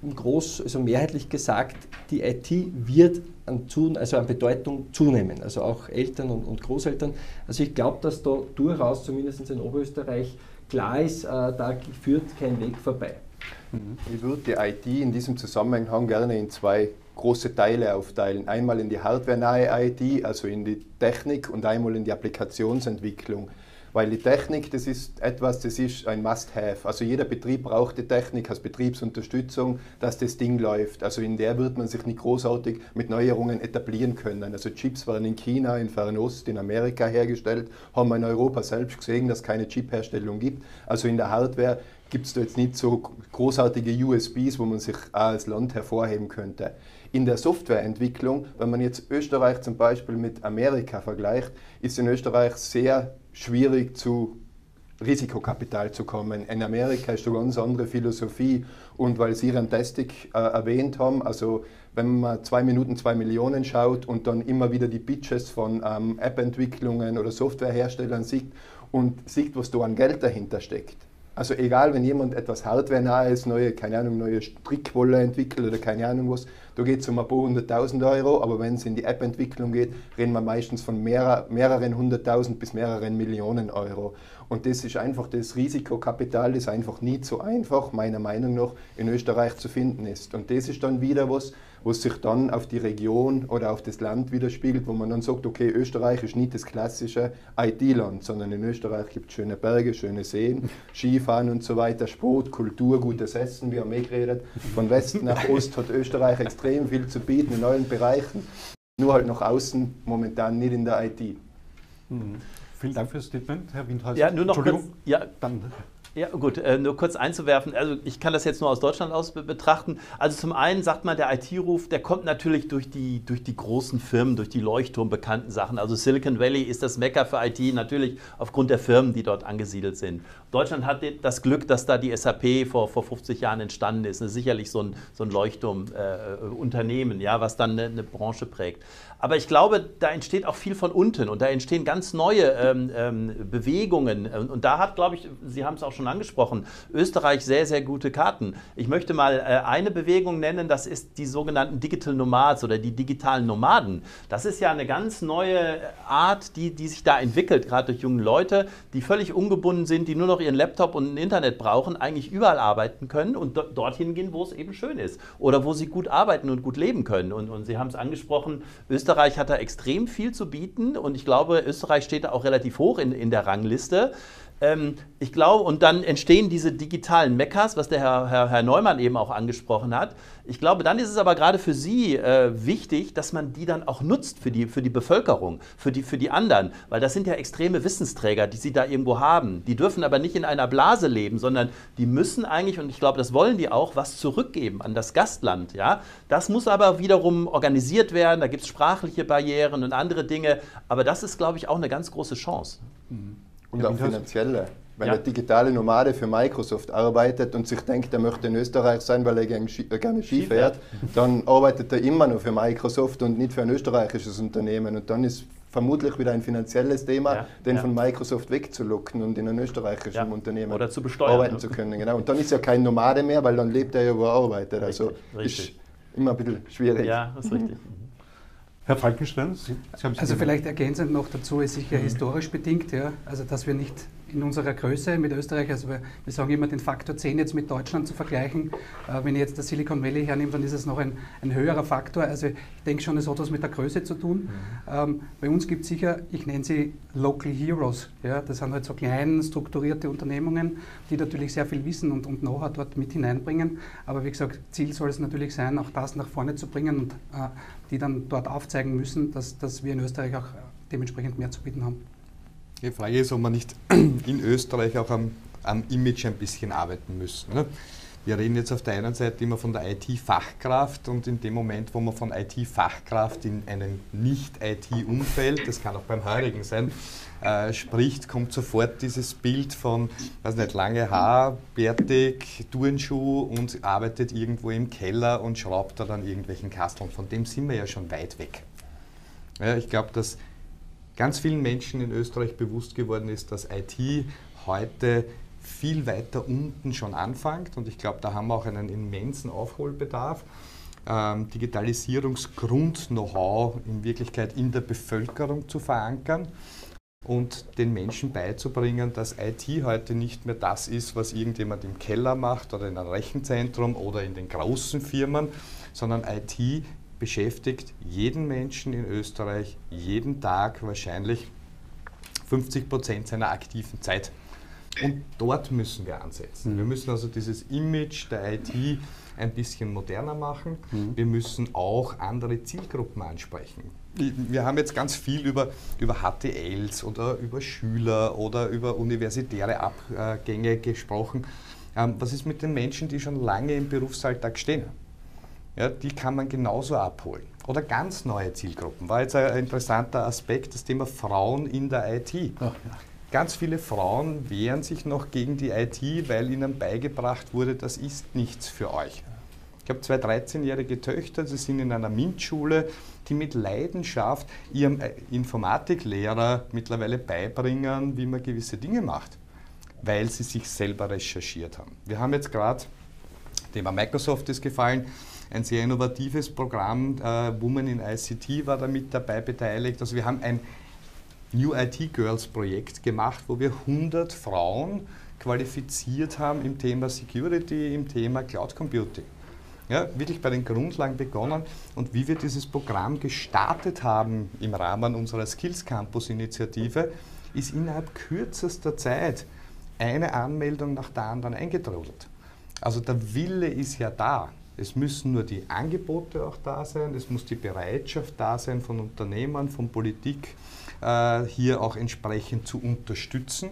groß, also mehrheitlich gesagt, die I T wird an, also an Bedeutung zunehmen, also auch Eltern und, und Großeltern. Also ich glaube, dass da durchaus, zumindest in Oberösterreich, klar ist, äh, da führt kein Weg vorbei.
Ich würde die I T in diesem Zusammenhang gerne in zwei große Teile aufteilen. Einmal in die hardwarenahe I T, also in die Technik, und einmal in die Applikationsentwicklung. Weil die Technik, das ist etwas, das ist ein Must-Have. Also jeder Betrieb braucht die Technik als Betriebsunterstützung, dass das Ding läuft. Also in der wird man sich nicht großartig mit Neuerungen etablieren können. Also Chips werden in China, in Fernost, in Amerika hergestellt, haben wir in Europa selbst gesehen, dass es keine Chip-Herstellung gibt. Also in der Hardware gibt es da jetzt nicht so großartige U S Bs, wo man sich als Land hervorheben könnte. In der Softwareentwicklung, wenn man jetzt Österreich zum Beispiel mit Amerika vergleicht, ist in Österreich sehr schwierig zu Risikokapital zu kommen. In Amerika ist eine ganz andere Philosophie, und weil Sie Ihren Testing äh, erwähnt haben, also wenn man zwei Minuten zwei Millionen schaut und dann immer wieder die Pitches von ähm, App-Entwicklungen oder Softwareherstellern sieht und sieht, was da an Geld dahinter steckt. Also egal, wenn jemand etwas hardware-nahes, neue, keine Ahnung, neue Strickwolle entwickelt oder keine Ahnung was, da geht es um ein paar hunderttausend Euro, aber wenn es in die App-Entwicklung geht, reden wir meistens von mehrer, mehreren hunderttausend bis mehreren Millionen Euro. Und das ist einfach das Risikokapital, das einfach nicht so einfach, meiner Meinung nach, in Österreich zu finden ist. Und das ist dann wieder was, was sich dann auf die Region oder auf das Land widerspiegelt, wo man dann sagt, okay, Österreich ist nicht das klassische I T-Land, sondern in Österreich gibt es schöne Berge, schöne Seen, Skifahren und so weiter, Sport, Kultur, gutes Essen, wir haben eh geredet. Von Westen nach Ost hat Österreich extrem viel zu bieten in allen Bereichen, nur halt nach außen momentan nicht in der I T.
Mhm. Vielen Dank für das Statement, Herr Windhäuser.
Ja, nur noch kurz, ja,
dann.
Ja gut, äh, nur kurz einzuwerfen, also ich kann das jetzt nur aus Deutschland aus be betrachten. Also zum einen sagt man, der I T-Ruf, der kommt natürlich durch die, durch die großen Firmen, durch die leuchtturmbekannten Sachen. Also Silicon Valley ist das Mekka für I T natürlich aufgrund der Firmen, die dort angesiedelt sind. Deutschland hat das Glück, dass da die S A P vor, vor fünfzig Jahren entstanden ist. Das ist sicherlich so ein, so ein Leuchtturmunternehmen, äh, ja, was dann eine, eine Branche prägt. Aber ich glaube, da entsteht auch viel von unten und da entstehen ganz neue ähm, ähm, Bewegungen. Und da hat, glaube ich, Sie haben es auch schon angesprochen, Österreich sehr, sehr gute Karten. Ich möchte mal äh, eine Bewegung nennen, das ist die sogenannten Digital Nomads oder die digitalen Nomaden. Das ist ja eine ganz neue Art, die, die sich da entwickelt, gerade durch junge Leute, die völlig ungebunden sind, die nur noch ihren Laptop und ein Internet brauchen, eigentlich überall arbeiten können und do dorthin gehen, wo es eben schön ist oder wo sie gut arbeiten und gut leben können. Und, und Sie haben es angesprochen, Österreich Österreich hat da extrem viel zu bieten und ich glaube, Österreich steht da auch relativ hoch in, in der Rangliste. Ähm, ich glaube, und dann entstehen diese digitalen Mekkas, was der Herr, Herr, Herr Neumann eben auch angesprochen hat. Ich glaube, dann ist es aber gerade für Sie äh, wichtig, dass man die dann auch nutzt für die, für die Bevölkerung, für die, für die anderen, weil das sind ja extreme Wissensträger, die Sie da irgendwo haben. Die dürfen aber nicht in einer Blase leben, sondern die müssen eigentlich, und ich glaube, das wollen die auch, was zurückgeben an das Gastland. Ja? Das muss aber wiederum organisiert werden, da gibt es sprachliche Barrieren und andere Dinge, aber das ist, glaube ich, auch eine ganz große Chance.
Mhm. Und auch finanzielle. Wenn
ja.
der digitale Nomade für Microsoft arbeitet und sich denkt, er möchte in Österreich sein, weil er gerne Ski, äh, gerne Ski fährt, dann arbeitet er immer noch für Microsoft und nicht für ein österreichisches Unternehmen. Und dann ist vermutlich wieder ein finanzielles Thema, ja. den ja. von Microsoft wegzulocken und in ein österreichisches ja. Unternehmen
Oder zu besteuern,
arbeiten
ne?
zu können. Genau. Und dann ist er kein Nomade mehr, weil dann lebt er ja, wo er arbeitet. Also
richtig, richtig.
ist immer ein bisschen schwierig.
Ja, das ist richtig.
Herr Falkenstein, Sie, Sie haben
Also vielleicht ergänzend noch dazu, ist sicher mhm. historisch bedingt, ja, also dass wir nicht in unserer Größe mit Österreich, also wir, wir sagen immer den Faktor zehn jetzt mit Deutschland zu vergleichen, äh, wenn ich jetzt das Silicon Valley hernehme, dann ist es noch ein, ein höherer Faktor, also ich denke schon, es hat was mit der Größe zu tun. Mhm. Ähm, bei uns gibt es sicher, ich nenne sie Local Heroes, ja, das sind halt so kleine, strukturierte Unternehmungen, die natürlich sehr viel Wissen und, und Know-how dort mit hineinbringen, aber wie gesagt, Ziel soll es natürlich sein, auch das nach vorne zu bringen und äh, die dann dort aufzeigen müssen, dass, dass wir in Österreich auch dementsprechend mehr zu bieten haben.
Die Frage ist, ob wir nicht in Österreich auch am, am Image ein bisschen arbeiten müssen. Ne? Wir reden jetzt auf der einen Seite immer von der I T-Fachkraft und in dem Moment, wo man von I T-Fachkraft in einem Nicht-I T-Umfeld, das kann auch beim heurigen sein, äh, spricht, kommt sofort dieses Bild von, weiß nicht, lange Haar, bärtig, Turnschuh und arbeitet irgendwo im Keller und schraubt da dann irgendwelchen Kasteln. Von dem sind wir ja schon weit weg. Ja, ich glaube, dass ganz vielen Menschen in Österreich bewusst geworden ist, dass I T heute viel weiter unten schon anfängt und ich glaube, da haben wir auch einen immensen Aufholbedarf. Ähm, Digitalisierungsgrund-Know-how in Wirklichkeit in der Bevölkerung zu verankern und den Menschen beizubringen, dass I T heute nicht mehr das ist, was irgendjemand im Keller macht oder in einem Rechenzentrum oder in den großen Firmen, sondern I T beschäftigt jeden Menschen in Österreich jeden Tag wahrscheinlich fünfzig Prozent seiner aktiven Zeit. Und dort müssen wir ansetzen. Wir müssen also dieses Image der I T ein bisschen moderner machen. Mhm. Wir müssen auch andere Zielgruppen ansprechen. Wir haben jetzt ganz viel über, über H T Ls oder über Schüler oder über universitäre Abgänge gesprochen. Ähm, was ist mit den Menschen, die schon lange im Berufsalltag stehen? Ja, die kann man genauso abholen. Oder ganz neue Zielgruppen. War jetzt ein interessanter Aspekt, das Thema Frauen in der I T. Ach, ja. Ganz viele Frauen wehren sich noch gegen die I T, weil ihnen beigebracht wurde, das ist nichts für euch. Ich habe zwei dreizehnjährige Töchter, sie sind in einer MINT-Schule, die mit Leidenschaft ihrem Informatiklehrer mittlerweile beibringen, wie man gewisse Dinge macht, weil sie sich selber recherchiert haben. Wir haben jetzt gerade, Thema Microsoft ist gefallen, ein sehr innovatives Programm, äh, Women in I C T war da mit dabei beteiligt. Also wir haben ein New I T Girls Projekt gemacht, wo wir hundert Frauen qualifiziert haben im Thema Security, im Thema Cloud Computing. Ja, wirklich bei den Grundlagen begonnen und wie wir dieses Programm gestartet haben im Rahmen unserer Skills Campus Initiative, ist innerhalb kürzester Zeit eine Anmeldung nach der anderen eingetrudelt. Also der Wille ist ja da. Es müssen nur die Angebote auch da sein, es muss die Bereitschaft da sein von Unternehmern, von Politik, äh, hier auch entsprechend zu unterstützen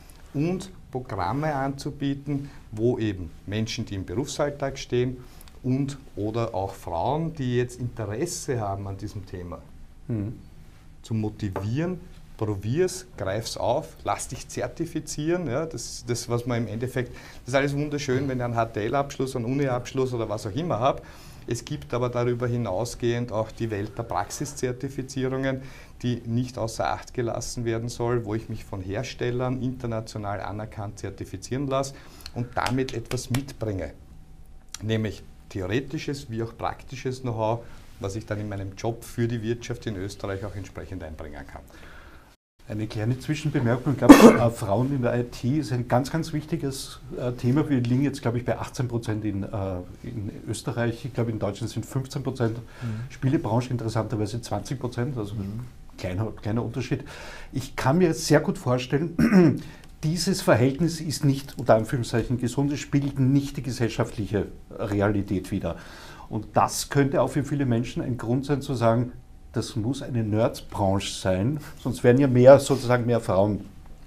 und Programme anzubieten, wo eben Menschen, die im Berufsalltag stehen und oder auch Frauen, die jetzt Interesse haben an diesem Thema, mhm. zu motivieren. Probier's, greif's auf, lass dich zertifizieren. Ja, das ist das, was man im Endeffekt, das ist alles wunderschön, wenn ich einen H T L-Abschluss, einen Uni-Abschluss oder was auch immer habe. Es gibt aber darüber hinausgehend auch die Welt der Praxiszertifizierungen, die nicht außer Acht gelassen werden soll, wo ich mich von Herstellern international anerkannt zertifizieren lasse und damit etwas mitbringe. Nämlich theoretisches wie auch praktisches Know-how, was ich dann in meinem Job für die Wirtschaft in Österreich auch entsprechend einbringen kann.
Eine kleine Zwischenbemerkung, ich glaube, äh, Frauen in der I T ist ein ganz, ganz wichtiges äh, Thema. Wir liegen jetzt, glaube ich, bei achtzehn Prozent in, äh, in Österreich. Ich glaube, in Deutschland sind fünfzehn Prozent. Mhm. Spielebranche interessanterweise zwanzig Prozent, also mhm. kleiner, kleiner Unterschied. Ich kann mir jetzt sehr gut vorstellen, dieses Verhältnis ist nicht, unter Anführungszeichen, gesund, es spiegelt nicht die gesellschaftliche Realität wider. Und das könnte auch für viele Menschen ein Grund sein, zu sagen, das muss eine Nerds-Branche sein, sonst wären ja mehr, sozusagen mehr Frauen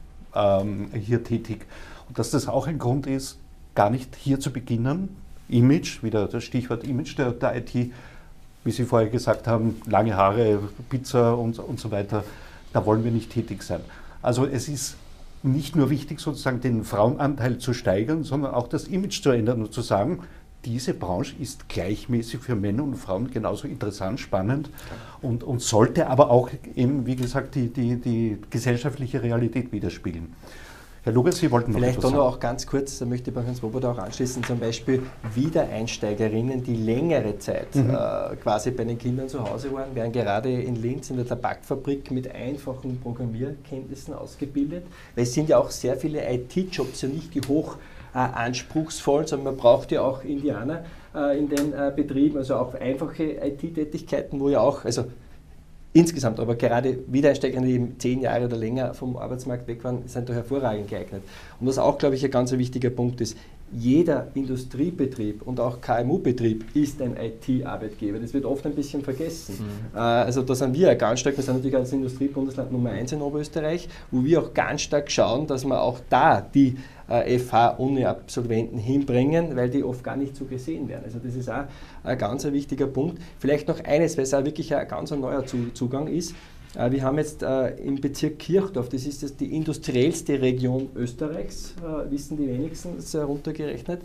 ähm, hier tätig. Und dass das auch ein Grund ist, gar nicht hier zu beginnen. Image, wieder das Stichwort Image der, der I T, wie Sie vorher gesagt haben, lange Haare, Pizza und, und so weiter, da wollen wir nicht tätig sein. Also es ist nicht nur wichtig, sozusagen den Frauenanteil zu steigern, sondern auch das Image zu ändern und zu sagen, diese Branche ist gleichmäßig für Männer und Frauen genauso interessant, spannend und, und sollte aber auch eben, wie gesagt, die, die, die gesellschaftliche Realität widerspiegeln. Herr Luger, Sie wollten noch
Vielleicht
etwas
noch
sagen.
auch ganz kurz, da möchte ich bei Herrn Swoboda auch anschließen, zum Beispiel Wiedereinsteigerinnen, die längere Zeit mhm. äh, quasi bei den Kindern zu Hause waren, werden gerade in Linz in der Tabakfabrik mit einfachen Programmierkenntnissen ausgebildet, weil es sind ja auch sehr viele I T-Jobs, ja nicht die hoch äh, anspruchsvoll, sondern man braucht ja auch Indianer äh, in den äh, Betrieben, also auch einfache I T-Tätigkeiten, wo ja auch, also insgesamt, aber gerade Wiedereinsteigerinnen, die eben zehn Jahre oder länger vom Arbeitsmarkt weg waren, sind da hervorragend geeignet. Und was auch, glaube ich, ein ganz wichtiger Punkt ist, jeder Industriebetrieb und auch K M U-Betrieb ist ein I T-Arbeitgeber. Das wird oft ein bisschen vergessen. Mhm. Also da sind wir ganz stark, wir sind natürlich als Industriebundesland Nummer eins in Oberösterreich, wo wir auch ganz stark schauen, dass wir auch da die F H-Uni-Absolventen hinbringen, weil die oft gar nicht so gesehen werden. Also das ist auch ein ganz wichtiger Punkt. Vielleicht noch eines, weil es auch wirklich ein ganz neuer Zugang ist. Wir haben jetzt im Bezirk Kirchdorf, das ist das die industriellste Region Österreichs, wissen die wenigsten, das ist heruntergerechnet,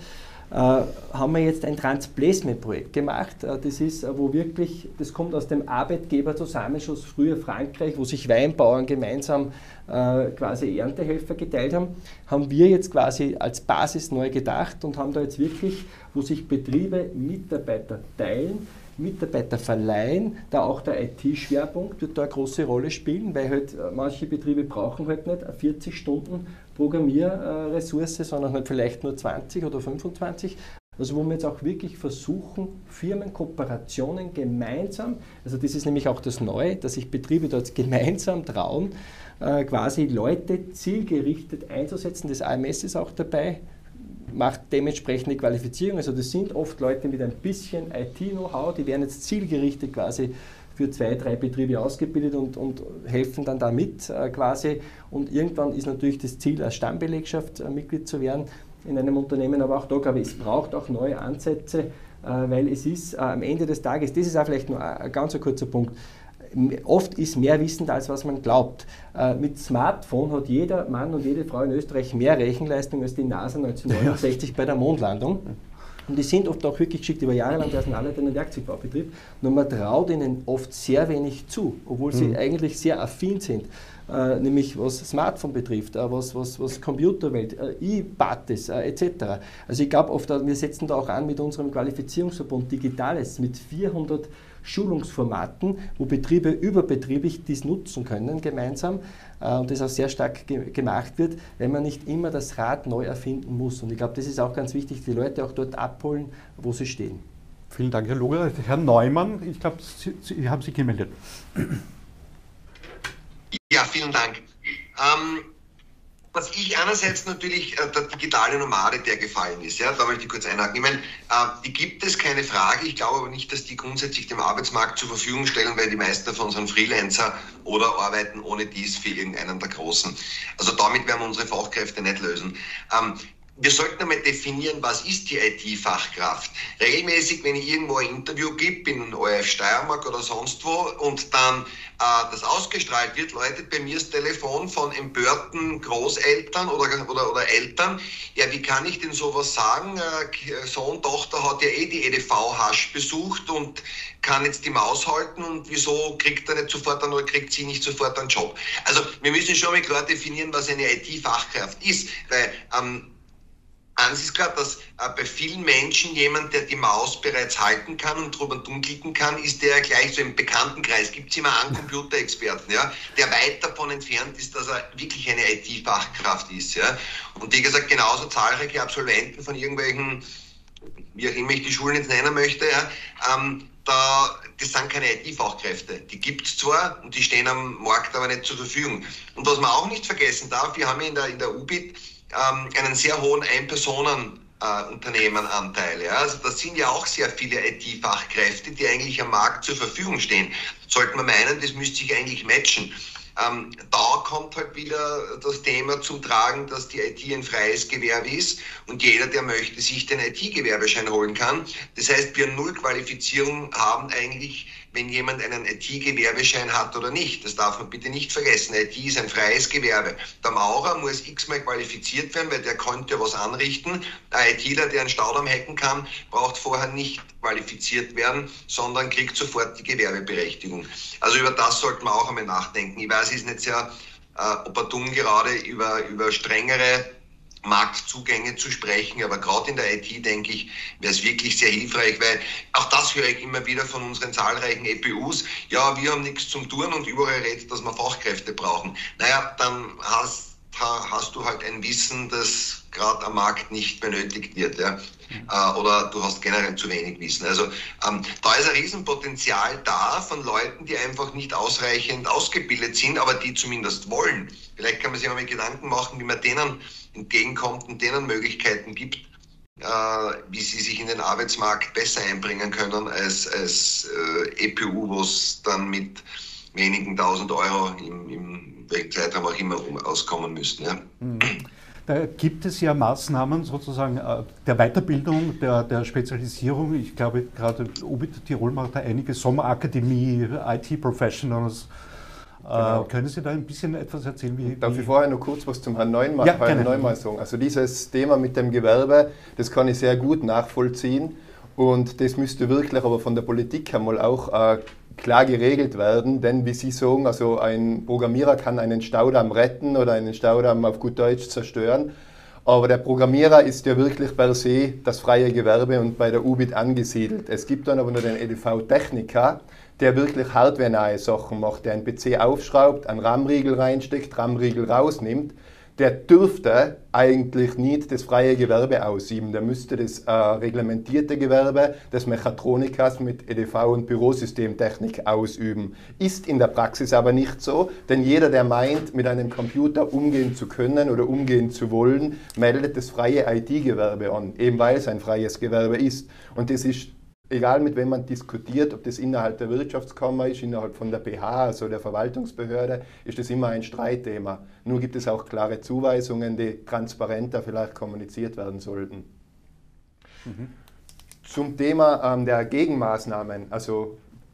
äh, haben wir jetzt ein Transplacement-Projekt gemacht. Äh, das ist, äh, wo wirklich, das kommt aus dem Arbeitgeberzusammenschluss früher Frankreich, wo sich Weinbauern gemeinsam äh, quasi Erntehelfer geteilt haben, haben wir jetzt quasi als Basis neu gedacht und haben da jetzt wirklich, wo sich Betriebe Mitarbeiter teilen, Mitarbeiter verleihen, da auch der I T-Schwerpunkt wird da eine große Rolle spielen, weil halt manche Betriebe brauchen halt nicht vierzig Stunden Programmierressource, sondern halt vielleicht nur zwanzig oder fünfundzwanzig. Also wo wir jetzt auch wirklich versuchen, Firmenkooperationen gemeinsam, also das ist nämlich auch das Neue, dass sich Betriebe dort gemeinsam trauen, äh, quasi Leute zielgerichtet einzusetzen. Das A M S ist auch dabei, macht dementsprechend die Qualifizierung. Also das sind oft Leute mit ein bisschen I T-Know-how, die werden jetzt zielgerichtet quasi für zwei, drei Betriebe ausgebildet und, und helfen dann da mit äh, quasi. Und irgendwann ist natürlich das Ziel, als Stammbelegschaft äh, Mitglied zu werden in einem Unternehmen. Aber auch da, glaube ich, es braucht auch neue Ansätze, äh, weil es ist äh, am Ende des Tages, das ist auch vielleicht nur ein ganz ein kurzer Punkt, oft ist mehr wissend, als was man glaubt. Äh, mit Smartphone hat jeder Mann und jede Frau in Österreich mehr Rechenleistung als die NASA neunzehnhundertneunundsechzig bei der Mondlandung. Und die sind oft auch wirklich geschickt über Jahre lang personalleitenden Werkzeugbaubetrieb. Nur man traut ihnen oft sehr wenig zu, obwohl sie mhm. eigentlich sehr affin sind. Äh, nämlich was Smartphone betrifft, äh, was, was, was Computerwelt, äh, E-Bates äh, et cetera. Also ich glaube oft, äh, wir setzen da auch an mit unserem Qualifizierungsverbund Digitales mit vierhundert Schulungsformaten, wo Betriebe überbetrieblich dies nutzen können gemeinsam äh, und das auch sehr stark ge gemacht wird, wenn man nicht immer das Rad neu erfinden muss. Und ich glaube, das ist auch ganz wichtig, die Leute auch dort abholen, wo sie stehen.
Vielen Dank, Herr Luger. Herr Neumann, ich glaube, Sie, Sie haben sich gemeldet.
Ja, vielen Dank. Ähm, was ich einerseits natürlich, äh, der digitale Nomade, der gefallen ist, ja, da möchte ich kurz einhaken. Ich meine, äh, die gibt es, keine Frage. Ich glaube aber nicht, dass die grundsätzlich dem Arbeitsmarkt zur Verfügung stellen, weil die meisten von unseren Freelancer oder arbeiten ohne dies für irgendeinen der Großen. Also damit werden wir unsere Fachkräfte nicht lösen. Ähm, Wir sollten einmal definieren, was ist die I T-Fachkraft. Regelmäßig, wenn ich irgendwo ein Interview gebe, in O R F Steiermark oder sonst wo, und dann äh, das ausgestrahlt wird, läutet bei mir das Telefon von empörten Großeltern oder, oder, oder Eltern. Ja, wie kann ich denn sowas sagen? Äh, Sohn, Tochter hat ja eh die E D V-Hasch besucht und kann jetzt die Maus halten, und wieso kriegt er nicht sofort einen oder kriegt sie nicht sofort einen Job? Also wir müssen schon mal klar definieren, was eine I T-Fachkraft ist, weil ähm, eins ist klar, dass äh, bei vielen Menschen jemand, der die Maus bereits halten kann und drüber dummklicken kann, ist der gleich so im Bekanntenkreis. Gibt es immer einen Computerexperten, ja, der weit davon entfernt ist, dass er wirklich eine I T-Fachkraft ist. Ja. Und wie gesagt, genauso zahlreiche Absolventen von irgendwelchen, wie auch immer ich die Schulen jetzt nennen möchte, ja, ähm, da, das sind keine I T-Fachkräfte. Die gibt es zwar und die stehen am Markt aber nicht zur Verfügung. Und was man auch nicht vergessen darf, wir haben in der, in der U B I T ähm, einen sehr hohen Ein-Personen-Unternehmen-Anteil. Ja? Also das sind ja auch sehr viele I T-Fachkräfte, die eigentlich am Markt zur Verfügung stehen. Sollte man meinen, das müsste sich eigentlich matchen. Ähm, da kommt halt wieder das Thema zum Tragen, dass die I T ein freies Gewerbe ist und jeder, der möchte, sich den I T-Gewerbeschein holen kann. Das heißt, wir null Qualifizierung haben eigentlich, wenn jemand einen I T-Gewerbeschein hat oder nicht. Das darf man bitte nicht vergessen. I T ist ein freies Gewerbe. Der Maurer muss x-mal qualifiziert werden, weil der könnte was anrichten. Der ITler, der einen Staudamm hacken kann, braucht vorher nicht qualifiziert werden, sondern kriegt sofort die Gewerbeberechtigung. Also über das sollten wir auch einmal nachdenken. Ich weiß, es ist nicht sehr äh, opportun, gerade über, über strengere Marktzugänge zu sprechen, aber gerade in der I T, denke ich, wäre es wirklich sehr hilfreich, weil auch das höre ich immer wieder von unseren zahlreichen E P Us, ja, wir haben nichts zum Tun und überall redet, dass wir Fachkräfte brauchen. Naja, dann hast, hast du halt ein Wissen, das gerade am Markt nicht benötigt wird, ja. Äh, oder du hast generell zu wenig Wissen. Also ähm, da ist ein Riesenpotenzial da von Leuten, die einfach nicht ausreichend ausgebildet sind, aber die zumindest wollen. Vielleicht kann man sich mal Gedanken machen, wie man denen entgegenkommt und denen Möglichkeiten gibt, äh, wie sie sich in den Arbeitsmarkt besser einbringen können als, als äh, E P U, wo es dann mit wenigen tausend Euro im, im welchen Zeitraum auch immer auskommen müssten. Ja.
Da gibt es ja Maßnahmen sozusagen der Weiterbildung, der, der Spezialisierung. Ich glaube, gerade U B I T Tirol macht da einige Sommerakademie, I T-Professionals.
Genau.
Äh, können Sie da ein bisschen etwas erzählen? Wie,
Darf
wie
ich vorher noch kurz was zum Herrn Neumann,
ja,
Herrn Neumann sagen? Also dieses Thema mit dem Gewerbe, das kann ich sehr gut nachvollziehen und das müsste wirklich aber von der Politik einmal auch äh, klar geregelt werden, denn wie Sie sagen, also ein Programmierer kann einen Staudamm retten oder einen Staudamm auf gut Deutsch zerstören, aber der Programmierer ist ja wirklich per se das freie Gewerbe und bei der U B I T angesiedelt. Es gibt dann aber noch den E D V-Techniker, der wirklich hardwarenahe Sachen macht, der einen P C aufschraubt, einen RAM-Riegel reinsteckt, RAM-Riegel rausnimmt. Der dürfte eigentlich nicht das freie Gewerbe ausüben. Der müsste das äh, reglementierte Gewerbe des Mechatronikers mit E D V und Bürosystemtechnik ausüben. Ist in der Praxis aber nicht so, denn jeder, der meint, mit einem Computer umgehen zu können oder umgehen zu wollen, meldet das freie I T-Gewerbe an, eben weil es ein freies Gewerbe ist. Und das ist egal mit wem man diskutiert, ob das innerhalb der Wirtschaftskammer ist, innerhalb von der B H, also der Verwaltungsbehörde, ist das immer ein Streitthema. Nur gibt es auch klare Zuweisungen, die transparenter vielleicht kommuniziert werden sollten. Mhm. Zum Thema ähm, der Gegenmaßnahmen, also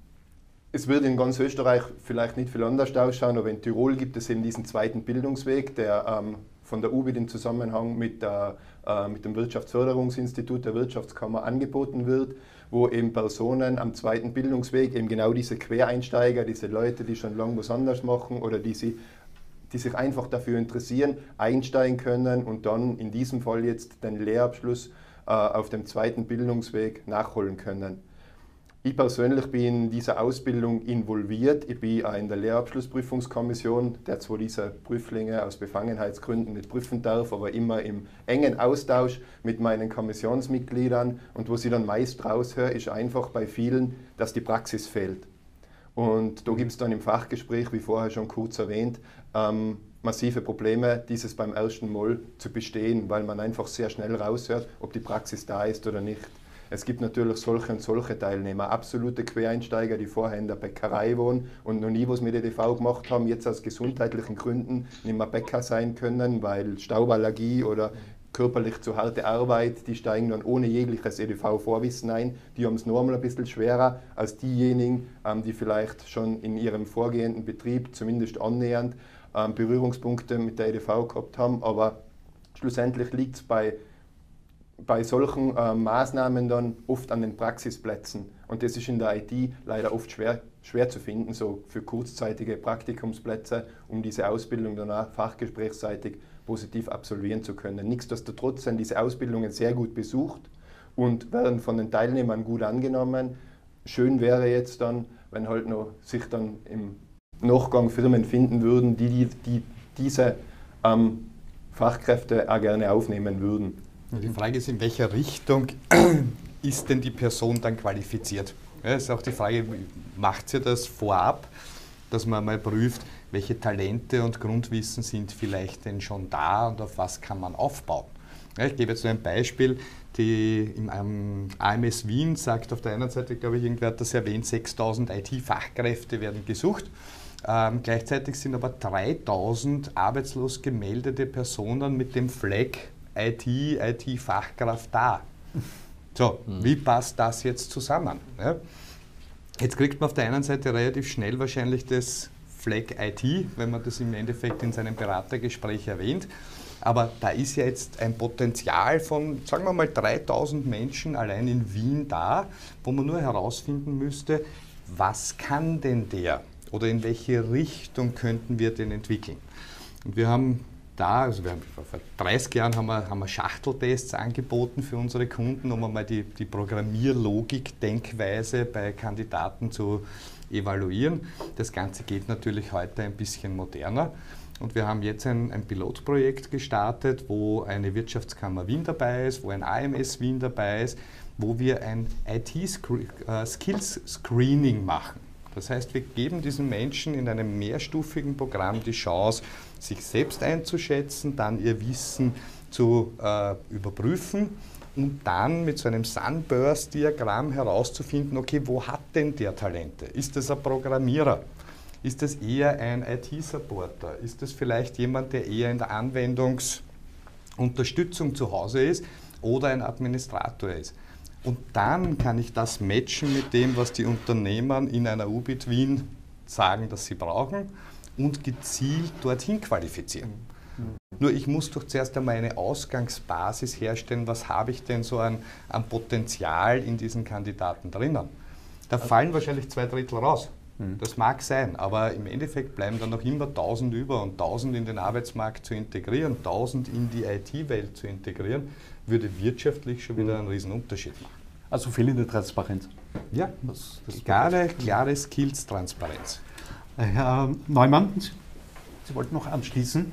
es wird in ganz Österreich vielleicht nicht viel anders ausschauen, aber in Tirol gibt es eben diesen zweiten Bildungsweg, der ähm, von der U B I T im Zusammenhang mit, der, äh, mit dem Wirtschaftsförderungsinstitut der Wirtschaftskammer angeboten wird, wo eben Personen am zweiten Bildungsweg, eben genau diese Quereinsteiger, diese Leute, die schon lange was anderes machen oder die, sie, die sich einfach dafür interessieren, einsteigen können und dann in diesem Fall jetzt den Lehrabschluss äh, auf dem zweiten Bildungsweg nachholen können. Ich persönlich bin in dieser Ausbildung involviert. Ich bin auch in der Lehrabschlussprüfungskommission, der zwar diese Prüflinge aus Befangenheitsgründen nicht prüfen darf, aber immer im engen Austausch mit meinen Kommissionsmitgliedern. Und was ich dann meist raushöre, ist einfach bei vielen, dass die Praxis fehlt. Und da gibt es dann im Fachgespräch, wie vorher schon kurz erwähnt, ähm, massive Probleme, dieses beim ersten Mal zu bestehen, weil man einfach sehr schnell raushört, ob die Praxis da ist oder nicht. Es gibt natürlich solche und solche Teilnehmer, absolute Quereinsteiger, die vorher in der Bäckerei wohnen und noch nie was mit E D V gemacht haben, jetzt aus gesundheitlichen Gründen nicht mehr Bäcker sein können, weil Stauballergie oder körperlich zu harte Arbeit, die steigen dann ohne jegliches E D V-Vorwissen ein. Die haben es noch einmal ein bisschen schwerer als diejenigen, die vielleicht schon in ihrem vorgehenden Betrieb zumindest annähernd Berührungspunkte mit der E D V gehabt haben, aber schlussendlich liegt es bei bei solchen äh, Maßnahmen dann oft an den Praxisplätzen. Und das ist in der I T leider oft schwer, schwer zu finden, so für kurzzeitige Praktikumsplätze, um diese Ausbildung danach fachgesprächsseitig positiv absolvieren zu können. Nichtsdestotrotz sind diese Ausbildungen sehr gut besucht und werden von den Teilnehmern gut angenommen. Schön wäre jetzt dann, wenn halt noch sich dann im Nachgang Firmen finden würden, die, die, die diese ähm, Fachkräfte auch gerne aufnehmen würden.
Die Frage ist, in welcher Richtung ist denn die Person dann qualifiziert? Ja, ist auch die Frage, macht sie das vorab, dass man mal prüft, welche Talente und Grundwissen sind vielleicht denn schon da und auf was kann man aufbauen? Ja, ich gebe jetzt nur ein Beispiel. Die, im um, A M S Wien sagt auf der einen Seite, glaube ich, irgendwer hat das erwähnt, sechstausend I T-Fachkräfte werden gesucht. Ähm, gleichzeitig sind aber dreitausend arbeitslos gemeldete Personen mit dem Flag I T, I T-Fachkraft da. So, mhm. Wie passt das jetzt zusammen? Ja? Jetzt kriegt man auf der einen Seite relativ schnell wahrscheinlich das Flag I T, wenn man das im Endeffekt in seinem Beratergespräch erwähnt. Aber da ist ja jetzt ein Potenzial von, sagen wir mal, dreitausend Menschen allein in Wien da, wo man nur herausfinden müsste, was kann denn der oder in welche Richtung könnten wir den entwickeln. Und wir haben da, also wir haben, vor dreißig Jahren haben wir, haben wir Schachteltests angeboten für unsere Kunden, um einmal die, die Programmierlogik-Denkweise bei Kandidaten zu evaluieren. Das Ganze geht natürlich heute ein bisschen moderner. Und wir haben jetzt ein, ein Pilotprojekt gestartet, wo eine Wirtschaftskammer Wien dabei ist, wo ein A M S Wien dabei ist, wo wir ein I T-Skills-Screening machen. Das heißt, wir geben diesen Menschen in einem mehrstufigen Programm die Chance, sich selbst einzuschätzen, dann ihr Wissen zu äh, überprüfen und dann mit so einem Sunburst-Diagramm herauszufinden, okay, wo hat denn der Talente? Ist das ein Programmierer? Ist das eher ein I T-Supporter? Ist das vielleicht jemand, der eher in der Anwendungsunterstützung zu Hause ist oder ein Administrator ist? Und dann kann ich das matchen mit dem, was die Unternehmen in einer U B I T Wien sagen, dass sie brauchen. und gezielt dorthin qualifizieren. Nur ich muss doch zuerst einmal eine Ausgangsbasis herstellen, was habe ich denn so an, an Potenzial in diesen Kandidaten drinnen. Da fallen wahrscheinlich zwei Drittel raus. Das mag sein, aber im Endeffekt bleiben dann noch immer tausend über und tausend in den Arbeitsmarkt zu integrieren, tausend in die I T-Welt zu integrieren, würde wirtschaftlich schon wieder einen riesen Unterschied machen.
Also fehlende Transparenz.
Ja, das, das klare, klare Skills-Transparenz.
Herr Neumann, Sie wollten noch anschließen?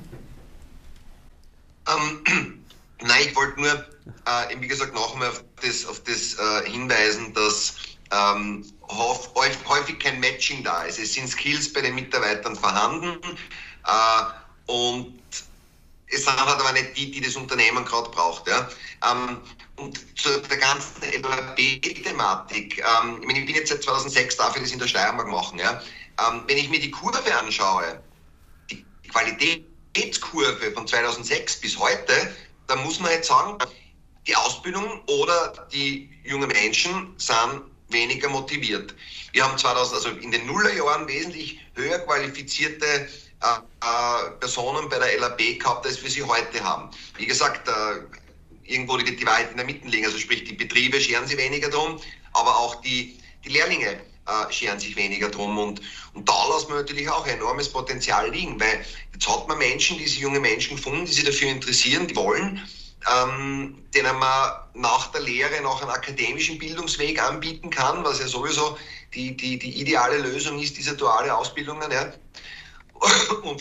Ähm, nein, ich wollte nur, äh, wie gesagt, noch einmal auf das, auf das äh, hinweisen, dass ähm, häufig kein Matching da ist. Es sind Skills bei den Mitarbeitern vorhanden äh, und es sind halt aber nicht die, die das Unternehmen gerade braucht. Ja. Ähm, und zu der ganzen L A B-Thematik, ähm, ich meine, ich bin jetzt seit zweitausendsechs, darf ich das in der Steiermark machen. Ja. Ähm, wenn ich mir die Kurve anschaue, die Qualitätskurve von zweitausendsechs bis heute, dann muss man jetzt sagen, die Ausbildung oder die jungen Menschen sind weniger motiviert. Wir haben zweitausend, also in den Nullerjahren wesentlich höher qualifizierte äh, äh, Personen bei der L A B gehabt, als wir sie heute haben. Wie gesagt, äh, irgendwo wird die Wahrheit in der Mitte liegen, also sprich die Betriebe scheren sich weniger drum, aber auch die, die Lehrlinge äh, scheren sich weniger drum und, und da lassen wir natürlich auch enormes Potenzial liegen, weil jetzt hat man Menschen, diese junge Menschen gefunden, die sich dafür interessieren, die wollen, Ähm, denen man nach der Lehre noch einen akademischen Bildungsweg anbieten kann, was ja sowieso die, die, die ideale Lösung ist, diese duale Ausbildungen. Ja. Und,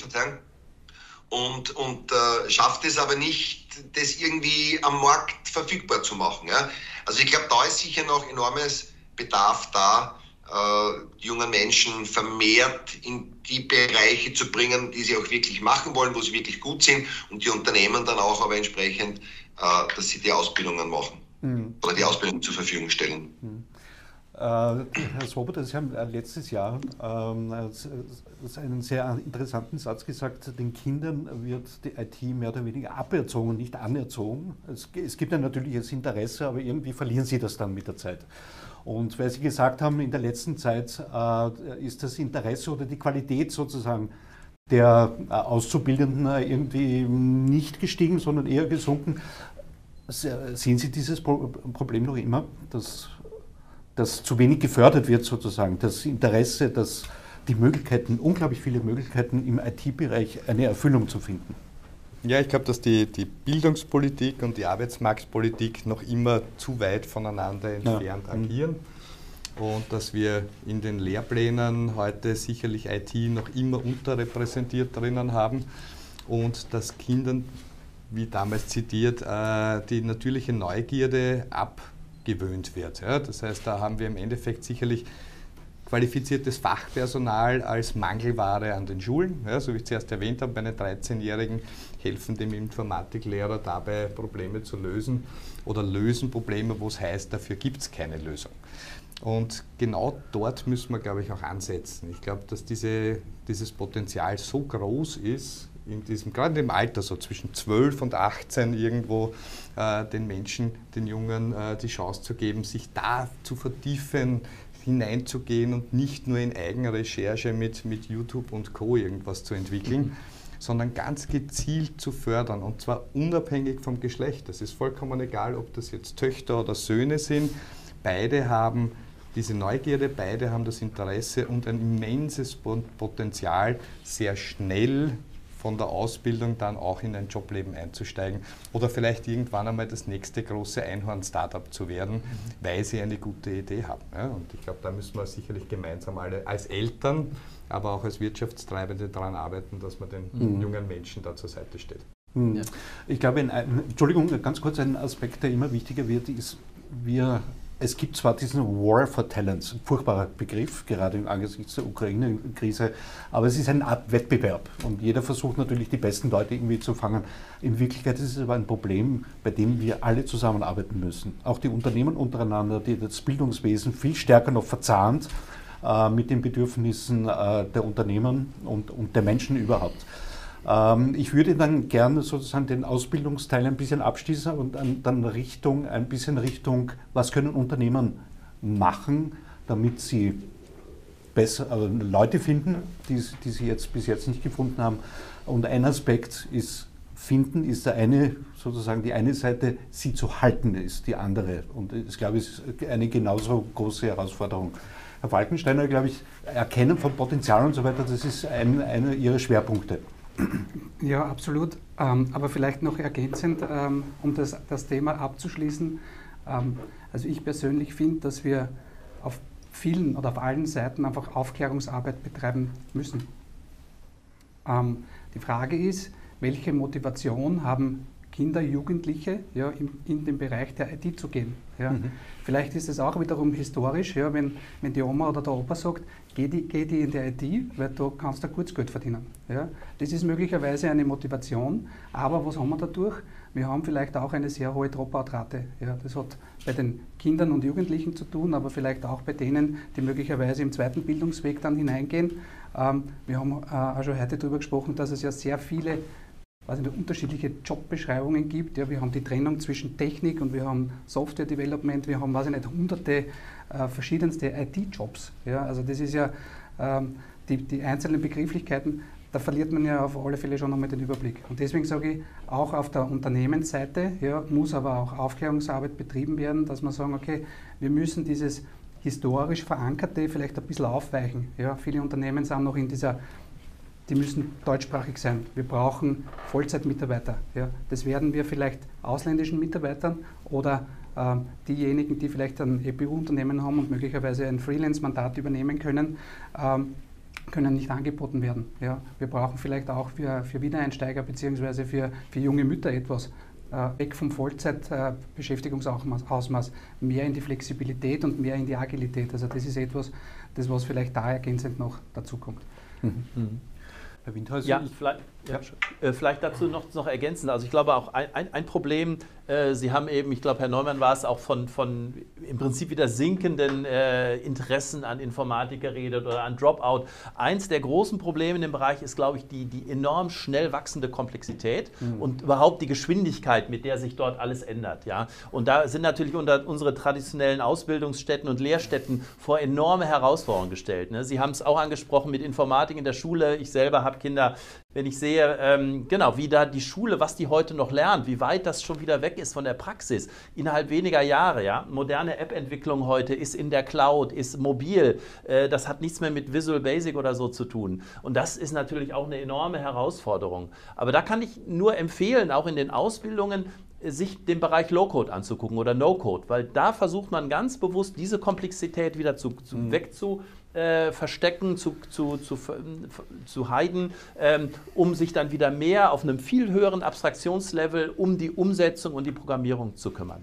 und, und äh, schafft es aber nicht, das irgendwie am Markt verfügbar zu machen. Ja. Also ich glaube, da ist sicher noch enormes Bedarf da, äh, jungen Menschen vermehrt in die Bereiche zu bringen, die sie auch wirklich machen wollen, wo sie wirklich gut sind und die Unternehmen dann auch aber entsprechend, äh, dass sie die Ausbildungen machen mhm. oder die Ausbildung zur Verfügung stellen.
Mhm. Äh, Herr Swoboda, Sie haben letztes Jahr ähm, einen sehr interessanten Satz gesagt, den Kindern wird die I T mehr oder weniger aberzogen, nicht anerzogen. Es, es gibt ein natürliches Interesse, aber irgendwie verlieren sie das dann mit der Zeit. Und weil Sie gesagt haben, in der letzten Zeit äh, ist das Interesse oder die Qualität sozusagen der äh, Auszubildenden äh, irgendwie nicht gestiegen, sondern eher gesunken. Sehen Sie dieses Pro Problem noch immer, dass, dass zu wenig gefördert wird sozusagen, das Interesse, dass die Möglichkeiten, unglaublich viele Möglichkeiten im I T-Bereich eine Erfüllung zu finden?
Ja, ich glaube, dass die, die Bildungspolitik und die Arbeitsmarktpolitik noch immer zu weit voneinander entfernt ja. agieren und dass wir in den Lehrplänen heute sicherlich I T noch immer unterrepräsentiert drinnen haben und dass Kindern, wie damals zitiert, die natürliche Neugierde abgewöhnt wird. Ja, das heißt, da haben wir im Endeffekt sicherlich qualifiziertes Fachpersonal als Mangelware an den Schulen. Ja, so wie ich zuerst erwähnt habe, bei einem dreizehnjährigen helfen dem Informatiklehrer dabei, Probleme zu lösen oder lösen Probleme, wo es heißt, dafür gibt es keine Lösung. Und genau dort müssen wir, glaube ich, auch ansetzen. Ich glaube, dass diese, dieses Potenzial so groß ist, in diesem, gerade im Alter, so zwischen zwölf und achtzehn irgendwo, äh, den Menschen, den Jungen äh, die Chance zu geben, sich da zu vertiefen, hineinzugehen und nicht nur in Eigenrecherche mit, mit YouTube und Co. irgendwas zu entwickeln, mhm. sondern ganz gezielt zu fördern und zwar unabhängig vom Geschlecht. Es ist vollkommen egal, ob das jetzt Töchter oder Söhne sind. Beide haben diese Neugierde, beide haben das Interesse und ein immenses Potenzial, sehr schnell von der Ausbildung dann auch in ein Jobleben einzusteigen oder vielleicht irgendwann einmal das nächste große Einhorn-Startup zu werden, mhm. weil sie eine gute Idee haben. Ja, und ich glaube, da müssen wir sicherlich gemeinsam alle als Eltern, aber auch als Wirtschaftstreibende daran arbeiten, dass man den mhm. jungen Menschen da zur Seite steht.
Mhm. Ja. Ich glaube, ein, Entschuldigung, ganz kurz, ein Aspekt, der immer wichtiger wird, ist, wir Es gibt zwar diesen War for Talents, ein furchtbarer Begriff, gerade angesichts der Ukraine-Krise, aber es ist eine Art Wettbewerb und jeder versucht natürlich die besten Leute irgendwie zu fangen. In Wirklichkeit ist es aber ein Problem, bei dem wir alle zusammenarbeiten müssen. Auch die Unternehmen untereinander, die das Bildungswesen viel stärker noch verzahnt äh, mit den Bedürfnissen äh, der Unternehmen und, und der Menschen überhaupt. Ich würde dann gerne sozusagen den Ausbildungsteil ein bisschen abschließen und dann Richtung, ein bisschen Richtung, was können Unternehmen machen, damit sie besser, also Leute finden, die, die sie jetzt bis jetzt nicht gefunden haben. Und ein Aspekt ist, finden ist der eine, sozusagen die eine Seite, sie zu halten ist die andere. Und ich glaube, es ist eine genauso große Herausforderung. Herr Falkensteiner, glaube ich, Erkennen von Potenzial und so weiter, das ist ein, einer Ihrer Schwerpunkte.
Ja, absolut. Ähm, aber vielleicht noch ergänzend, ähm, um das, das Thema abzuschließen. Ähm, also ich persönlich finde, dass wir auf vielen oder auf allen Seiten einfach Aufklärungsarbeit betreiben müssen. Ähm, die Frage ist, welche Motivation haben Kinder, Jugendliche, ja, in, in den Bereich der I T zu gehen. Ja. Mhm. Vielleicht ist es auch wiederum historisch, ja, wenn, wenn die Oma oder der Opa sagt, geh die, geh die in die I T, weil da kannst du kurz Geld verdienen. Ja. Das ist möglicherweise eine Motivation, aber was haben wir dadurch? Wir haben vielleicht auch eine sehr hohe Dropout-Rate. Ja. Das hat bei den Kindern und Jugendlichen zu tun, aber vielleicht auch bei denen, die möglicherweise im zweiten Bildungsweg dann hineingehen. Ähm, wir haben äh, auch schon heute darüber gesprochen, dass es ja sehr viele was es unterschiedliche Jobbeschreibungen gibt. Ja, wir haben die Trennung zwischen Technik und wir haben Software Development, wir haben, weiß ich nicht, hunderte äh, verschiedenste I T-Jobs. Ja, also das ist ja ähm, die, die einzelnen Begrifflichkeiten, da verliert man ja auf alle Fälle schon einmal den Überblick. Und deswegen sage ich, auch auf der Unternehmensseite ja, muss aber auch Aufklärungsarbeit betrieben werden, dass man sagen, okay, wir müssen dieses historisch Verankerte vielleicht ein bisschen aufweichen. Ja, viele Unternehmen sind noch in dieser Die müssen deutschsprachig sein. Wir brauchen Vollzeitmitarbeiter. Ja. Das werden wir vielleicht ausländischen Mitarbeitern oder äh, diejenigen, die vielleicht ein E P U-Unternehmen haben und möglicherweise ein Freelance-Mandat übernehmen können, ähm, können nicht angeboten werden. Ja. Wir brauchen vielleicht auch für, für Wiedereinsteiger bzw. Für, für junge Mütter etwas. Äh, weg vom Vollzeitbeschäftigungsausmaß, äh, mehr in die Flexibilität und mehr in die Agilität. Also das ist etwas, das was vielleicht da ergänzend noch dazu kommt.
Mhm. Mhm. Herr Windhäuser,
ja, vielleicht, ja, äh, vielleicht dazu noch, noch ergänzen. Also ich glaube auch ein, ein, ein Problem, äh, Sie haben eben, ich glaube Herr Neumann war es, auch von, von im Prinzip wieder sinkenden äh, Interessen an Informatik geredet oder an Dropout. Eins der großen Probleme in dem Bereich ist, glaube ich, die, die enorm schnell wachsende Komplexität mhm. und überhaupt die Geschwindigkeit, mit der sich dort alles ändert. Ja? Und da sind natürlich unter unsere traditionellen Ausbildungsstätten und Lehrstätten vor enorme Herausforderungen gestellt. Ne? Sie haben es auch angesprochen mit Informatik in der Schule. Ich selber habe Kinder, wenn ich sehe, ähm, genau, wie da die Schule, was die heute noch lernt, wie weit das schon wieder weg ist von der Praxis, innerhalb weniger Jahre, ja, moderne App-Entwicklung heute ist in der Cloud, ist mobil, äh, das hat nichts mehr mit Visual Basic oder so zu tun. Und das ist natürlich auch eine enorme Herausforderung. Aber da kann ich nur empfehlen, auch in den Ausbildungen, sich den Bereich Low-Code anzugucken oder No-Code, weil da versucht man ganz bewusst, diese Komplexität wieder zu, zu mhm. wegzu Äh, verstecken, zu, zu, zu, zu heiden, ähm, um sich dann wieder mehr auf einem viel höheren Abstraktionslevel um die Umsetzung und die Programmierung zu kümmern.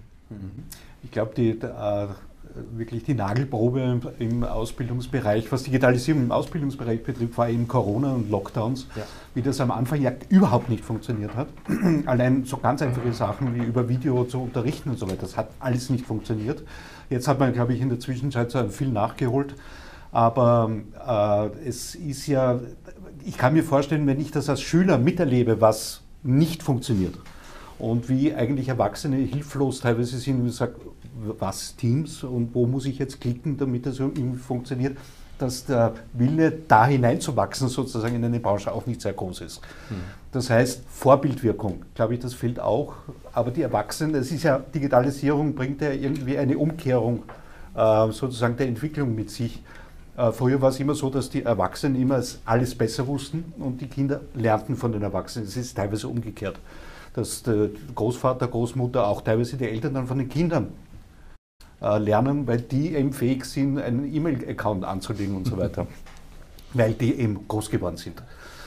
Ich glaube, die, äh, wirklich die Nagelprobe im Ausbildungsbereich, was Digitalisierung im Ausbildungsbereich betrifft, war eben Corona und Lockdowns, ja. Wie das am Anfang ja überhaupt nicht funktioniert hat. Allein so ganz einfache Sachen wie über Video zu unterrichten und so weiter, das hat alles nicht funktioniert. Jetzt hat man, glaube ich, in der Zwischenzeit so viel nachgeholt. Aber äh, es ist ja, ich kann mir vorstellen, wenn ich das als Schüler miterlebe, was nicht funktioniert und wie eigentlich Erwachsene hilflos teilweise sind und sagen, was Teams und wo muss ich jetzt klicken, damit das irgendwie funktioniert, dass der Wille, da hineinzuwachsen, sozusagen in eine Branche auch nicht sehr groß ist. Hm. Das heißt, Vorbildwirkung, glaube ich, das fehlt auch. Aber die Erwachsenen, es ist ja, Digitalisierung bringt ja irgendwie eine Umkehrung äh, sozusagen der Entwicklung mit sich. Früher war es immer so, dass die Erwachsenen immer alles besser wussten und die Kinder lernten von den Erwachsenen. Es ist teilweise umgekehrt, dass der Großvater, Großmutter, auch teilweise die Eltern dann von den Kindern äh, lernen, weil die eben fähig sind, einen E-Mail-Account anzulegen und so weiter, weil die eben groß geworden sind.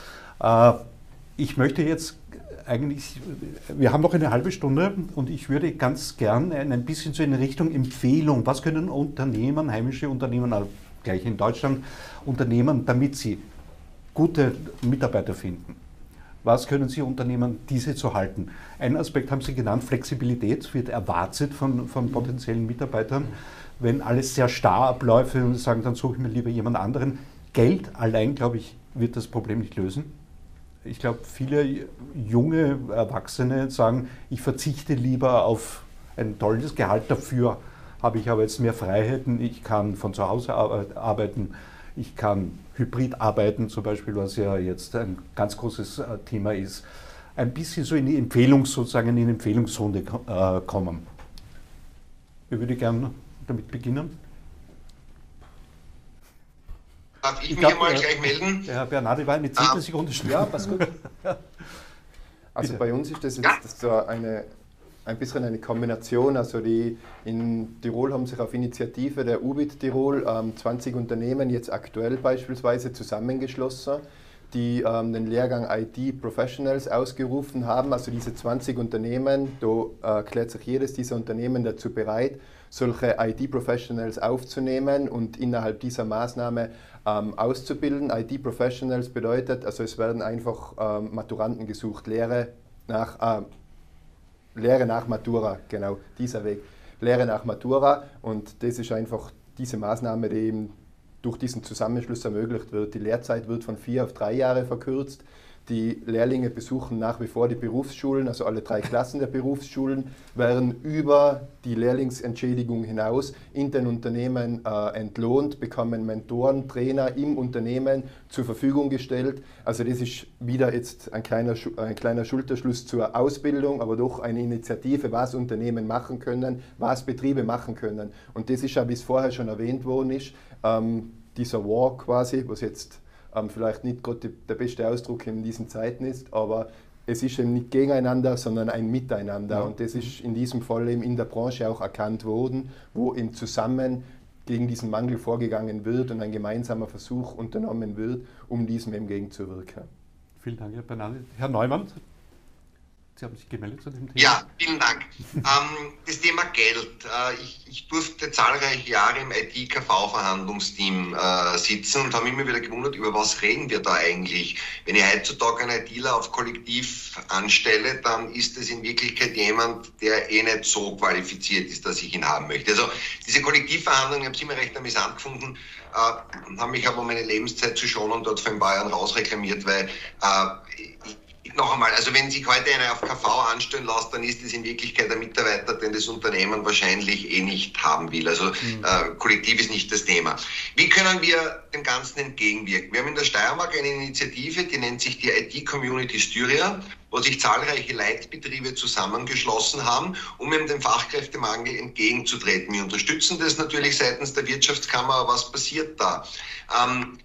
Äh, ich möchte jetzt eigentlich, wir haben noch eine halbe Stunde und ich würde ganz gern ein bisschen so in Richtung Empfehlung, was können Unternehmen, heimische Unternehmen, gleich in Deutschland, Unternehmen, damit sie gute Mitarbeiter finden. Was können Sie unternehmen, diese zu halten? Ein Aspekt haben Sie genannt, Flexibilität wird erwartet von, von potenziellen Mitarbeitern. Wenn alles sehr starr abläuft und sagen, dann suche ich mir lieber jemand anderen. Geld allein, glaube ich, wird das Problem nicht lösen. Ich glaube, viele junge Erwachsene sagen, ich verzichte lieber auf ein tolles Gehalt, dafür habe ich aber jetzt mehr Freiheiten, ich kann von zu Hause arbeiten, Ich kann hybrid arbeiten zum Beispiel, was ja jetzt ein ganz großes äh, Thema ist. Ein bisschen so in die Empfehlungs, sozusagen in die Empfehlungsrunde äh, kommen. Ich würde gerne damit beginnen.
Darf ich, ich mich
glaub,
einmal
äh,
gleich melden?
Herr Bernardi war eine zehnte Sekunde schneller.
Ja, passt gut. Also
Bitte.
bei uns ist das jetzt so eine, ein bisschen eine Kombination. Also die, in Tirol haben sich auf Initiative der U B I T Tirol ähm, zwanzig Unternehmen jetzt aktuell beispielsweise zusammengeschlossen, die ähm, den Lehrgang I T Professionals ausgerufen haben. Also diese zwanzig Unternehmen, da äh, erklärt sich jedes dieser Unternehmen dazu bereit, solche I T Professionals aufzunehmen und innerhalb dieser Maßnahme ähm, auszubilden. I T Professionals bedeutet, also es werden einfach ähm, Maturanten gesucht, Lehre nach, äh, Lehre nach Matura, genau, dieser Weg. Lehre nach Matura, und das ist einfach diese Maßnahme, die eben durch diesen Zusammenschluss ermöglicht wird. Die Lehrzeit wird von vier auf drei Jahre verkürzt. Die Lehrlinge besuchen nach wie vor die Berufsschulen, also alle drei Klassen der Berufsschulen, werden über die Lehrlingsentschädigung hinaus in den Unternehmen äh, entlohnt, bekommen Mentoren, Trainer im Unternehmen zur Verfügung gestellt. Also das ist wieder jetzt ein kleiner, ein kleiner Schulterschluss zur Ausbildung, aber doch eine Initiative, was Unternehmen machen können, was Betriebe machen können. Und das ist ja, wie es vorher schon erwähnt worden ist, ähm, dieser War quasi, was jetzt Ähm, vielleicht nicht gerade der beste Ausdruck in diesen Zeiten ist, aber es ist eben nicht gegeneinander, sondern ein Miteinander. Ja. Und das ist in diesem Fall eben in der Branche auch erkannt worden, wo im Zusammen gegen diesen Mangel vorgegangen wird und ein gemeinsamer Versuch unternommen wird, um diesem eben gegenzuwirken.
Vielen Dank, Herr Bernardi. Herr Neumann, Sie haben sich gemeldet zu dem Thema.
Ja, vielen Dank. ähm, das Thema Geld. Äh, ich, ich durfte zahlreiche Jahre im I T K V-Verhandlungsteam äh, sitzen und habe immer wieder gewundert, über was reden wir da eigentlich. Wenn ich heutzutage einen ITler auf Kollektiv anstelle, dann ist es in Wirklichkeit jemand, der eh nicht so qualifiziert ist, dass ich ihn haben möchte. Also diese Kollektivverhandlungen, ich habe es immer recht amüsant gefunden, äh, haben mich aber meine Lebenszeit zu schonen dort von Bayern rausreklamiert, weil äh, ich, noch einmal, also wenn sich heute einer auf K V anstellen lässt, dann ist es in Wirklichkeit ein Mitarbeiter, den das Unternehmen wahrscheinlich eh nicht haben will. Also mhm. äh, Kollektiv ist nicht das Thema. Wie können wir dem Ganzen entgegenwirken? Wir haben in der Steiermark eine Initiative, die nennt sich die I T-Community Styria, wo sich zahlreiche Leitbetriebe zusammengeschlossen haben, um eben dem Fachkräftemangel entgegenzutreten. Wir unterstützen das natürlich seitens der Wirtschaftskammer, aber was passiert da? Ähm,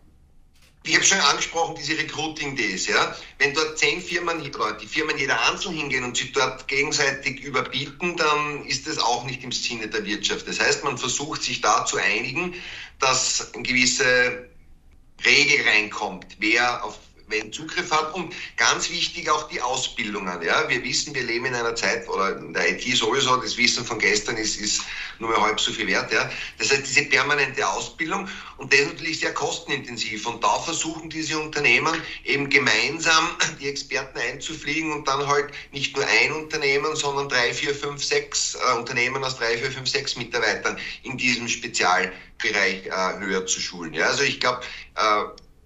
Ich habe schon angesprochen, diese Recruiting-Days. Ja? Wenn dort zehn Firmen, die Firmen jeder einzeln hingehen und sich dort gegenseitig überbieten, dann ist das auch nicht im Sinne der Wirtschaft. Das heißt, man versucht sich da zu einigen, dass eine gewisse Regel reinkommt, wer auf wenn Zugriff hat, und ganz wichtig auch die Ausbildungen. Ja? Wir wissen, wir leben in einer Zeit, oder in der I T sowieso, das Wissen von gestern ist, ist nur mehr halb so viel wert. Ja? Das heißt, diese permanente Ausbildung, und das ist natürlich sehr kostenintensiv, und da versuchen diese Unternehmen eben gemeinsam die Experten einzufliegen und dann halt nicht nur ein Unternehmen, sondern drei, vier, fünf, sechs äh, Unternehmen aus drei, vier, fünf, sechs Mitarbeitern in diesem Spezialbereich äh, höher zu schulen. Ja? Also ich glaube, äh,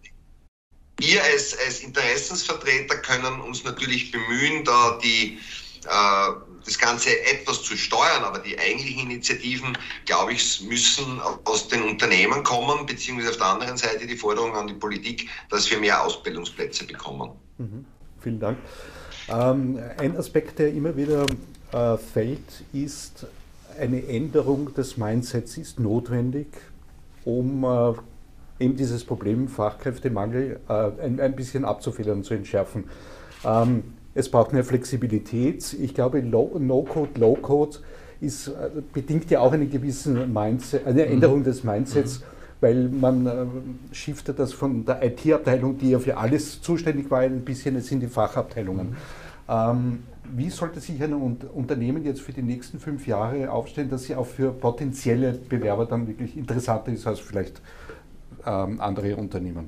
wir als, als Interessensvertreter können uns natürlich bemühen, da die, äh, das Ganze etwas zu steuern, aber die eigentlichen Initiativen, glaube ich, müssen aus den Unternehmen kommen, beziehungsweise auf der anderen Seite die Forderung an die Politik, dass wir mehr Ausbildungsplätze bekommen.
Mhm. Vielen Dank. Ähm, ein Aspekt, der immer wieder äh, fällt, ist, eine Änderung des Mindsets ist notwendig, um äh, eben dieses Problem Fachkräftemangel äh, ein, ein bisschen abzufedern, zu entschärfen. Ähm, es braucht mehr Flexibilität. Ich glaube, No-Code, Low-Code ist, äh, bedingt ja auch eine gewisse Mindset, eine Änderung mhm. des Mindsets, mhm. weil man äh, shiftet das von der I T-Abteilung, die ja für alles zuständig war, ein bisschen jetzt in die Fachabteilungen. Mhm. Ähm, wie sollte sich ein Unternehmen jetzt für die nächsten fünf Jahre aufstellen, dass sie auch für potenzielle Bewerber dann wirklich interessanter ist als vielleicht ähm, andere Unternehmen?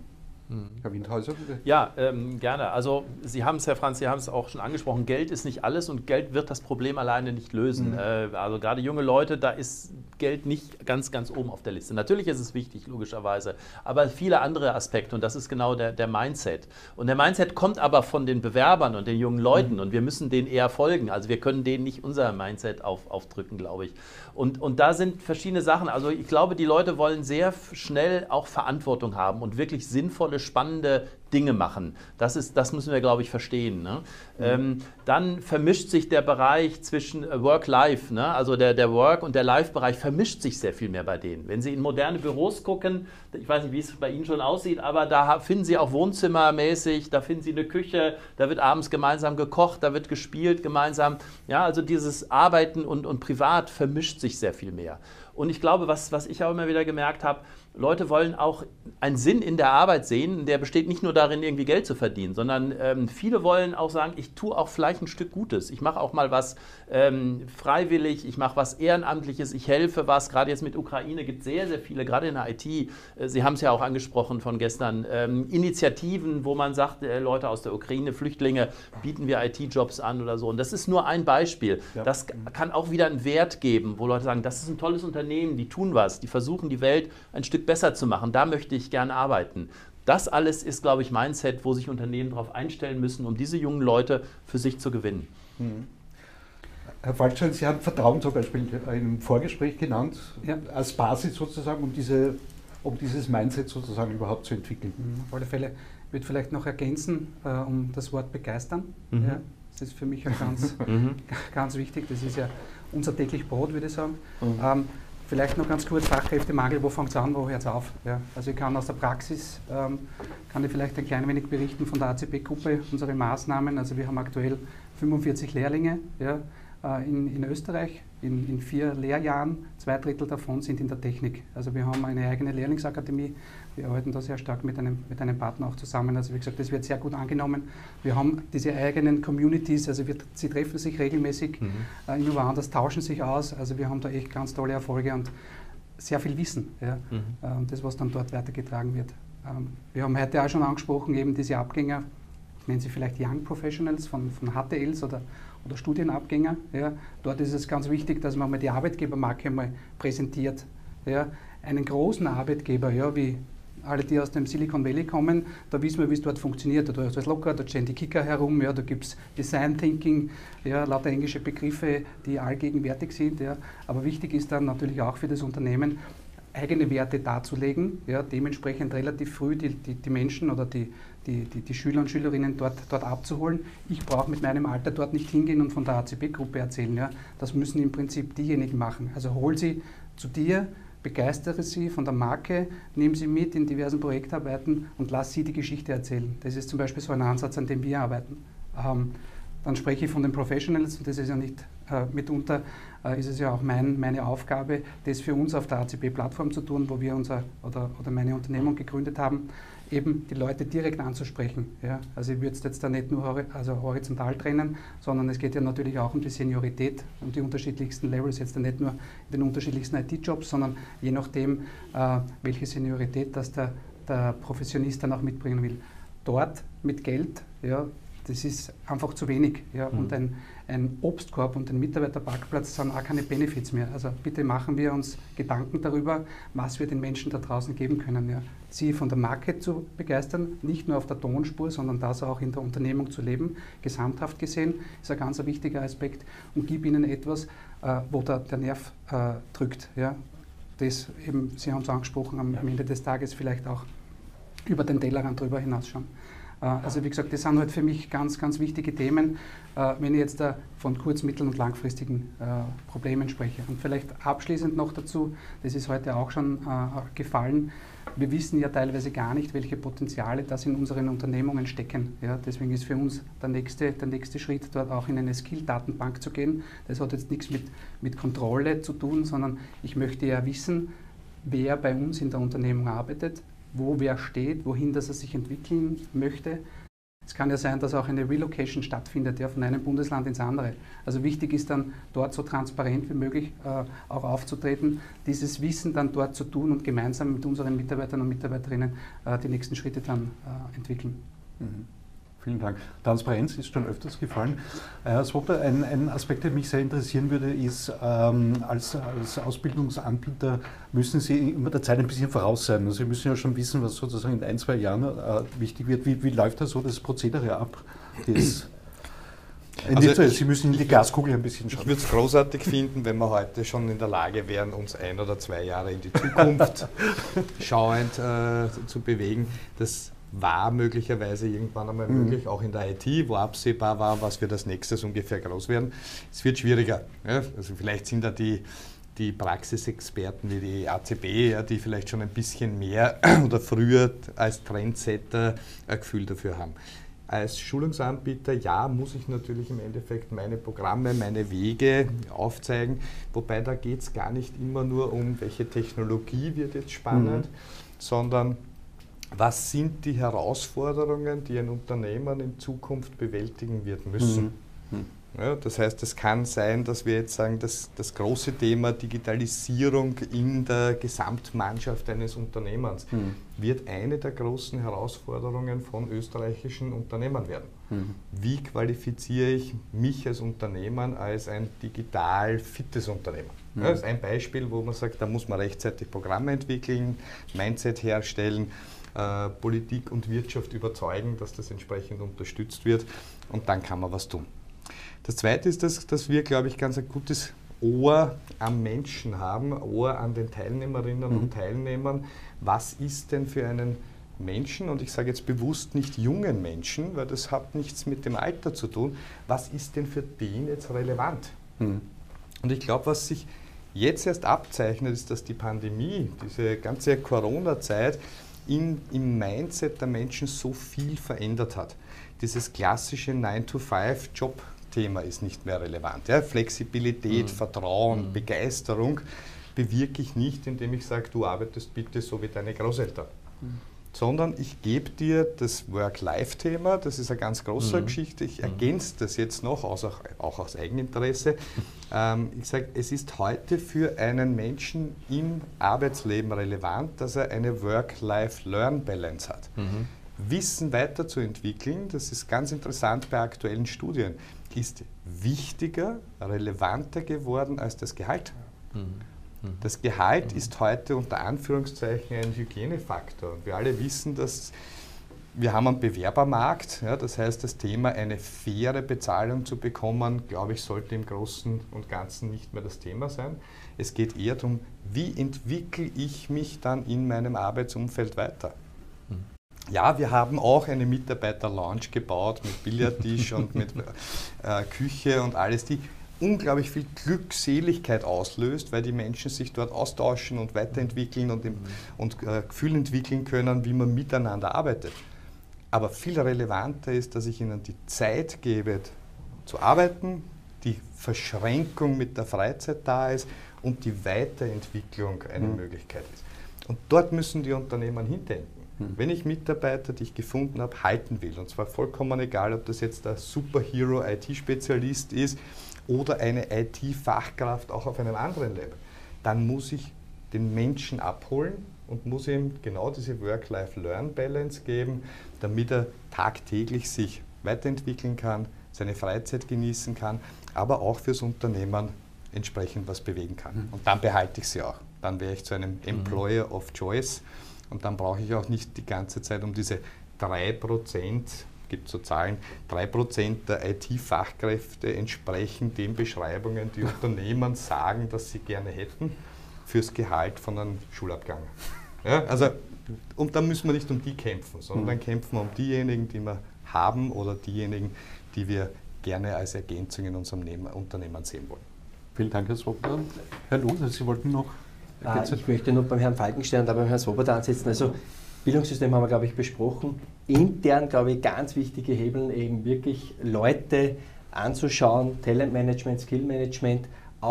Herr Windhäuser, bitte.
Ja, ähm, gerne. Also Sie haben es, Herr Franz, Sie haben es auch schon angesprochen, Geld ist nicht alles und Geld wird das Problem alleine nicht lösen. Mhm. Äh, also gerade junge Leute, da ist Geld nicht ganz, ganz oben auf der Liste. Natürlich ist es wichtig, logischerweise, aber viele andere Aspekte und das ist genau der, der Mindset. Und der Mindset kommt aber von den Bewerbern und den jungen Leuten mhm. und wir müssen denen eher folgen. Also wir können denen nicht unser Mindset auf, aufdrücken, glaube ich. Und, und da sind verschiedene Sachen. Also ich glaube, die Leute wollen sehr schnell auch Verantwortung haben und wirklich sinnvolle, spannende Dinge machen. Das, ist, das müssen wir, glaube ich, verstehen. Ne? Mhm. Ähm, dann vermischt sich der Bereich zwischen Work-Life, ne? Also der, der Work- und der Life-Bereich vermischt sich sehr viel mehr bei denen. Wenn Sie in moderne Büros gucken, ich weiß nicht, wie es bei Ihnen schon aussieht, aber da finden Sie auch wohnzimmermäßig, da finden Sie eine Küche, da wird abends gemeinsam gekocht, da wird gespielt gemeinsam. Ja, also dieses Arbeiten und, und Privat vermischt sich sehr viel mehr. Und ich glaube, was, was ich auch immer wieder gemerkt habe, Leute wollen auch einen Sinn in der Arbeit sehen, der besteht nicht nur darin, irgendwie Geld zu verdienen, sondern ähm, viele wollen auch sagen, ich tue auch vielleicht ein Stück Gutes. Ich mache auch mal was ähm, freiwillig, ich mache was Ehrenamtliches, ich helfe was. Gerade jetzt mit Ukraine gibt es sehr, sehr viele, gerade in der I T, äh, Sie haben es ja auch angesprochen von gestern, ähm, Initiativen, wo man sagt, äh, Leute aus der Ukraine, Flüchtlinge, bieten wir I T-Jobs an oder so. Und das ist nur ein Beispiel. Ja. Das kann auch wieder einen Wert geben, wo Leute sagen, das ist ein tolles Unternehmen, die tun was, die versuchen die Welt ein Stück besser zu machen. Da möchte ich gerne arbeiten. Das alles ist, glaube ich, Mindset, wo sich Unternehmen darauf einstellen müssen, um diese jungen Leute für sich zu gewinnen.
Mhm. Herr Falkstein, Sie haben Vertrauen zum Beispiel im Vorgespräch genannt, ja, als Basis sozusagen, um, diese, um dieses Mindset sozusagen überhaupt zu entwickeln.
Mhm. Auf alle Fälle. Ich würde vielleicht noch ergänzen, äh, um das Wort begeistern. Mhm. Ja, das ist für mich auch ganz, ganz wichtig. Das ist ja unser täglich Brot, würde ich sagen. Mhm. Ähm, Vielleicht noch ganz kurz, Fachkräftemangel, wo fängt es an, wo hört es auf? Ja, also ich kann aus der Praxis, ähm, kann ich vielleicht ein klein wenig berichten von der A C B-Gruppe, unsere Maßnahmen. Also wir haben aktuell fünfundvierzig Lehrlinge, ja, äh, in, in Österreich, in, in vier Lehrjahren. Zwei Drittel davon sind in der Technik. Also wir haben eine eigene Lehrlingsakademie. Wir arbeiten da sehr stark mit einem, mit einem Partner auch zusammen. Also wie gesagt, das wird sehr gut angenommen. Wir haben diese eigenen Communities, also wir, sie treffen sich regelmäßig, mhm. äh, immer woanders, tauschen sich aus. Also wir haben da echt ganz tolle Erfolge und sehr viel Wissen. Ja, mhm. äh, und das, was dann dort weitergetragen wird. Ähm, wir haben heute auch schon angesprochen, eben diese Abgänger, ich nenne sie vielleicht Young Professionals von, von H T Ls oder, oder Studienabgänger. Ja. Dort ist es ganz wichtig, dass man mal die Arbeitgebermarke mal präsentiert. Ja. Einen großen Arbeitgeber, ja, wie alle, die aus dem Silicon Valley kommen, da wissen wir, wie es dort funktioniert. Da ist es locker, da stehen die Kicker herum, ja, da gibt es Design Thinking, ja, lauter englische Begriffe, die allgegenwärtig sind. Ja. Aber wichtig ist dann natürlich auch für das Unternehmen, eigene Werte darzulegen, ja, dementsprechend relativ früh die, die, die Menschen oder die, die, die, die Schüler und Schülerinnen dort, dort abzuholen. Ich brauche mit meinem Alter dort nicht hingehen und von der A C B-Gruppe erzählen. Ja. Das müssen im Prinzip diejenigen machen. Also hol sie zu dir, begeistere sie von der Marke, nimm sie mit in diversen Projektarbeiten und lass sie die Geschichte erzählen. Das ist zum Beispiel so ein Ansatz, an dem wir arbeiten. Ähm, dann spreche ich von den Professionals und das ist ja nicht, äh, mitunter äh, ist es ja auch mein, meine Aufgabe, das für uns auf der A C B-Plattform zu tun, wo wir unser oder, oder meine Unternehmung gegründet haben, eben die Leute direkt anzusprechen. Ja? Also ich würde es jetzt da nicht nur hori also horizontal trennen, sondern es geht ja natürlich auch um die Seniorität, um die unterschiedlichsten Levels, jetzt nicht nur in den unterschiedlichsten I T-Jobs, sondern je nachdem, äh, welche Seniorität das der, der Professionist dann auch mitbringen will. Dort mit Geld, ja, das ist einfach zu wenig. Ja. Mhm. Und ein, ein Obstkorb und ein Mitarbeiterparkplatz sind auch keine Benefits mehr. Also bitte machen wir uns Gedanken darüber, was wir den Menschen da draußen geben können. Ja. Sie von der Marke zu begeistern, nicht nur auf der Tonspur, sondern das auch in der Unternehmung zu leben, gesamthaft gesehen, ist ein ganz wichtiger Aspekt. Und gib ihnen etwas, äh, wo der, der Nerv äh, drückt. Ja. Das eben, Sie haben es angesprochen, am, am Ende des Tages vielleicht auch über den Tellerrand drüber hinausschauen. Also wie gesagt, das sind halt für mich ganz, ganz wichtige Themen, wenn ich jetzt von kurz-, mittel- und langfristigen Problemen spreche. Und vielleicht abschließend noch dazu, das ist heute auch schon gefallen, wir wissen ja teilweise gar nicht, welche Potenziale das in unseren Unternehmungen stecken. Ja, deswegen ist für uns der nächste, der nächste Schritt, dort auch in eine Skill-Datenbank zu gehen. Das hat jetzt nichts mit, mit Kontrolle zu tun, sondern ich möchte ja wissen, wer bei uns in der Unternehmung arbeitet, wo wer steht, wohin das er sich entwickeln möchte. Es kann ja sein, dass auch eine Relocation stattfindet, ja, von einem Bundesland ins andere. Also wichtig ist dann, dort so transparent wie möglich äh, auch aufzutreten, dieses Wissen dann dort zu tun und gemeinsam mit unseren Mitarbeitern und Mitarbeiterinnen äh, die nächsten Schritte dann äh, entwickeln.
Mhm. Vielen Dank. Transparenz ist schon öfters gefallen. Herr Swoboda, ein, ein Aspekt, der mich sehr interessieren würde, ist, ähm, als, als Ausbildungsanbieter müssen Sie immer der Zeit ein bisschen voraus sein. Also Sie müssen ja schon wissen, was sozusagen in ein, zwei Jahren äh, wichtig wird. Wie, wie läuft da so das Prozedere ab? Das, also nicht so, Sie müssen in die Glaskugel ein bisschen schauen.
Ich würde es großartig finden, wenn wir heute schon in der Lage wären, uns ein oder zwei Jahre in die Zukunft schauend äh, zu bewegen. Das war möglicherweise irgendwann einmal mhm. möglich, auch in der I T, wo absehbar war, was wir das nächstes ungefähr groß werden. Es wird schwieriger. Ja? Also vielleicht sind da die, die Praxisexperten wie die A C B, ja, die vielleicht schon ein bisschen mehr oder früher als Trendsetter ein Gefühl dafür haben. Als Schulungsanbieter, ja, muss ich natürlich im Endeffekt meine Programme, meine Wege aufzeigen, wobei da geht es gar nicht immer nur um, welche Technologie wird jetzt spannend, mhm. sondern was sind die Herausforderungen, die ein Unternehmen in Zukunft bewältigen wird müssen? Mhm. Ja, das heißt, es kann sein, dass wir jetzt sagen, dass das große Thema Digitalisierung in der Gesamtmannschaft eines Unternehmens mhm. wird eine der großen Herausforderungen von österreichischen Unternehmen werden. Mhm. Wie qualifiziere ich mich als Unternehmen als ein digital fittes Unternehmen? Mhm. Ja, das ist ein Beispiel, wo man sagt, da muss man rechtzeitig Programme entwickeln, Mindset herstellen, Äh, Politik und Wirtschaft überzeugen, dass das entsprechend unterstützt wird, und dann kann man was tun. Das Zweite ist, dass, dass wir, glaube ich, ganz ein gutes Ohr am Menschen haben, Ohr an den Teilnehmerinnen mhm. und Teilnehmern. Was ist denn für einen Menschen, und ich sage jetzt bewusst nicht jungen Menschen, weil das hat nichts mit dem Alter zu tun, was ist denn für den jetzt relevant? Mhm. Und ich glaube, was sich jetzt erst abzeichnet, ist, dass die Pandemie, diese ganze Corona-Zeit, In, im Mindset der Menschen so viel verändert hat. Dieses klassische nine to five Job-Thema ist nicht mehr relevant. Ja, Flexibilität, mhm. Vertrauen, mhm. Begeisterung bewirke ich nicht, indem ich sage, du arbeitest bitte so wie deine Großeltern. Mhm. Sondern ich gebe dir das Work-Life-Thema, das ist eine ganz große mhm. Geschichte, ich ergänze das jetzt noch, auch, auch aus Eigeninteresse. Ähm, ich sage, es ist heute für einen Menschen im Arbeitsleben relevant, dass er eine Work-Life-Learn-Balance hat. Mhm. Wissen weiterzuentwickeln, das ist ganz interessant bei aktuellen Studien, ist wichtiger, relevanter geworden als das Gehalt. Mhm. Das Gehalt mhm. ist heute unter Anführungszeichen ein Hygienefaktor. Und wir alle wissen, dass wir haben einen Bewerbermarkt. Ja, das heißt, das Thema, eine faire Bezahlung zu bekommen, glaube ich, sollte im Großen und Ganzen nicht mehr das Thema sein. Es geht eher darum, wie entwickle ich mich dann in meinem Arbeitsumfeld weiter. Mhm. Ja, wir haben auch eine Mitarbeiter-Lounge gebaut mit Billardtisch und mit äh, Küche und alles, die unglaublich viel Glückseligkeit auslöst, weil die Menschen sich dort austauschen und weiterentwickeln und, im, und äh, Gefühl entwickeln können, wie man miteinander arbeitet. Aber viel relevanter ist, dass ich ihnen die Zeit gebe, zu arbeiten, die Verschränkung mit der Freizeit da ist und die Weiterentwicklung eine mhm. Möglichkeit ist. Und dort müssen die Unternehmen hindenken. Mhm. Wenn ich Mitarbeiter, die ich gefunden habe, halten will, und zwar vollkommen egal, ob das jetzt der Superhero-I T-Spezialist ist oder eine I T-Fachkraft auch auf einem anderen Level, dann muss ich den Menschen abholen und muss ihm genau diese Work-Life-Learn-Balance geben, damit er tagtäglich sich weiterentwickeln kann, seine Freizeit genießen kann, aber auch fürs Unternehmen entsprechend was bewegen kann. Mhm. Und dann behalte ich sie auch. Dann wäre ich zu einem Employer of Choice, und dann brauche ich auch nicht die ganze Zeit um diese drei Prozent, gibt so Zahlen, drei Prozent der I T-Fachkräfte entsprechen den Beschreibungen, die Unternehmen sagen, dass sie gerne hätten, fürs Gehalt von einem Schulabgang. Ja, also, und dann müssen wir nicht um die kämpfen, sondern dann kämpfen wir um diejenigen, die wir haben, oder diejenigen, die wir gerne als Ergänzung in unserem Unternehmen sehen wollen.
Vielen Dank, Herr Swoboda. Herr Lohn, Sie wollten noch...
Ah, ich möchte nur beim Herrn Falkenstein und beim Herrn Swoboda ansetzen. Also Bildungssystem haben wir, glaube ich, besprochen. Intern, glaube ich, ganz wichtige Hebeln, eben wirklich Leute anzuschauen, Talentmanagement, Skillmanagement, auch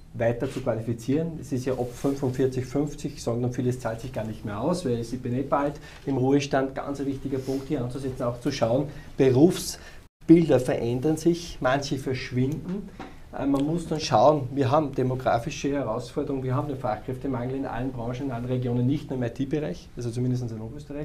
weiter zu qualifizieren. Es ist ja ab fünfundvierzig, fünfzig, sagen dann viele, es zahlt sich gar nicht mehr aus, weil ich bin eh bald im Ruhestand. Ganz ein wichtiger Punkt hier anzusetzen, auch zu schauen, Berufsbilder verändern sich, manche verschwinden. Man muss dann schauen, wir haben demografische Herausforderungen, wir haben den Fachkräftemangel in allen Branchen, in allen Regionen, nicht nur im I T-Bereich, also zumindest in Oberösterreich.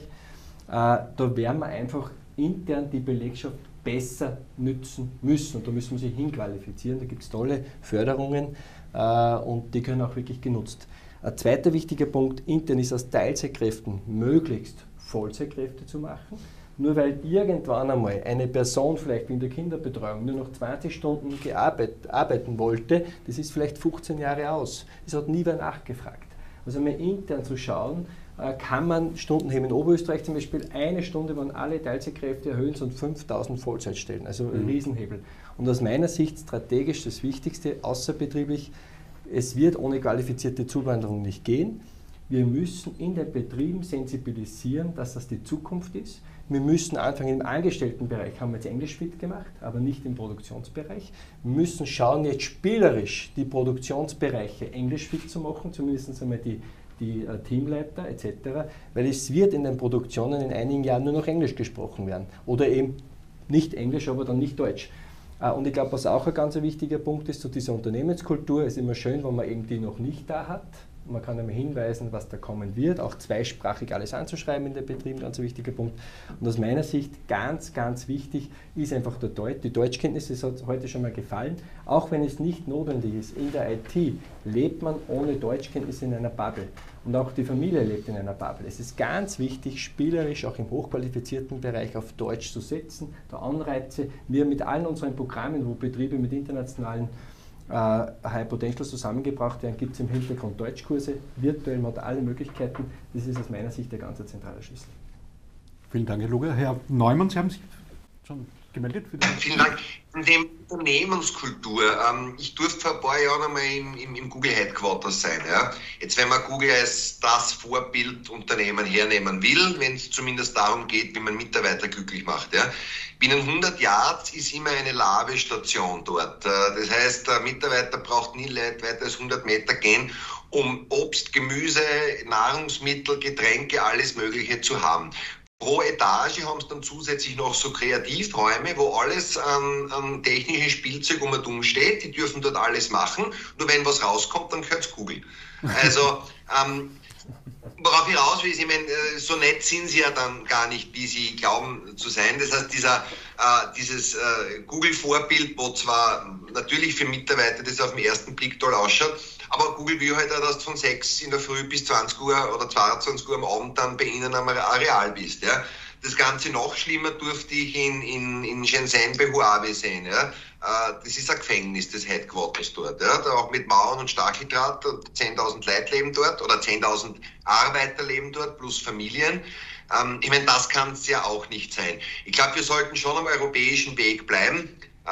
Da werden wir einfach intern die Belegschaft besser nützen müssen und da müssen wir sich hinqualifizieren. Da gibt es tolle Förderungen äh, und die können auch wirklich genutzt. Ein zweiter wichtiger Punkt, intern ist aus Teilzeitkräften möglichst Vollzeitkräfte zu machen. Nur weil irgendwann einmal eine Person vielleicht in der Kinderbetreuung nur noch zwanzig Stunden gearbeitet, arbeiten wollte, das ist vielleicht fünfzehn Jahre aus. Das hat nie wer nachgefragt. Also mal intern zu schauen, kann man Stunden heben. In Oberösterreich zum Beispiel eine Stunde, wenn alle Teilzeitkräfte erhöhen, sind fünftausend Vollzeitstellen, also ein Riesenhebel. Und aus meiner Sicht strategisch das Wichtigste, außerbetrieblich, es wird ohne qualifizierte Zuwanderung nicht gehen. Wir müssen in den Betrieben sensibilisieren, dass das die Zukunft ist. Wir müssen anfangen, im Angestelltenbereich haben wir jetzt Englisch fit gemacht, aber nicht im Produktionsbereich. Wir müssen schauen, jetzt spielerisch die Produktionsbereiche Englisch fit zu machen, zumindest einmal die die Teamleiter et cetera, weil es wird in den Produktionen in einigen Jahren nur noch Englisch gesprochen werden oder eben nicht Englisch, aber dann nicht Deutsch. Und ich glaube, was auch ein ganz wichtiger Punkt ist, so diese Unternehmenskultur, ist immer schön, wenn man eben die noch nicht da hat. Man kann einmal hinweisen, was da kommen wird, auch zweisprachig alles anzuschreiben in den Betrieben, ganz ein wichtiger Punkt. Und aus meiner Sicht ganz, ganz wichtig ist einfach der Deutsch. Die Deutschkenntnis, das hat heute schon mal gefallen, auch wenn es nicht notwendig ist. In der I T lebt man ohne Deutschkenntnis in einer Bubble und auch die Familie lebt in einer Bubble. Es ist ganz wichtig, spielerisch auch im hochqualifizierten Bereich auf Deutsch zu setzen, da Anreize. Wir mit allen unseren Programmen, wo Betriebe mit internationalen Uh, High Potentials zusammengebracht werden, gibt es im Hintergrund Deutschkurse, virtuell mit allen Möglichkeiten. Das ist aus meiner Sicht der ganz zentrale Schlüssel.
Vielen Dank, Herr Luger. Herr Neumann, Sie haben sich schon gemeldet. Für
Vielen Dank. In der Unternehmenskultur. Ähm, ich durfte vor ein paar Jahren einmal im, im, im Google Headquarters sein. Ja. Jetzt, wenn man Google als das Vorbildunternehmen hernehmen will, wenn es zumindest darum geht, wie man Mitarbeiter glücklich macht. Ja. Binnen hundert Yards ist immer eine Labestation dort. Das heißt, der Mitarbeiter braucht nie weiter als hundert Meter gehen, um Obst, Gemüse, Nahrungsmittel, Getränke, alles Mögliche zu haben. Pro Etage haben sie dann zusätzlich noch so Kreativräume, wo alles an, an technischen Spielzeug um und um steht. Die dürfen dort alles machen. Nur wenn was rauskommt, dann gehört es Google. Also, ähm, worauf ich raus will, ist, ich meine, so nett sind sie ja dann gar nicht, wie sie glauben zu sein. Das heißt, dieser, äh, dieses äh, Google-Vorbild, wo zwar natürlich für Mitarbeiter das auf den ersten Blick toll ausschaut, aber Google will halt auch, dass du von sechs in der Früh bis zwanzig Uhr oder zweiundzwanzig Uhr am Abend dann bei ihnen am Areal bist. Ja. Das Ganze noch schlimmer durfte ich in, in, in Shenzhen bei Huawei sehen. Ja. Das ist ein Gefängnis, das Headquarters dort. Ja. Da auch mit Mauern und Stacheldraht, zehntausend Leute leben dort oder zehntausend Arbeiter leben dort plus Familien. Ich meine, das kann es ja auch nicht sein. Ich glaube, wir sollten schon am europäischen Weg bleiben.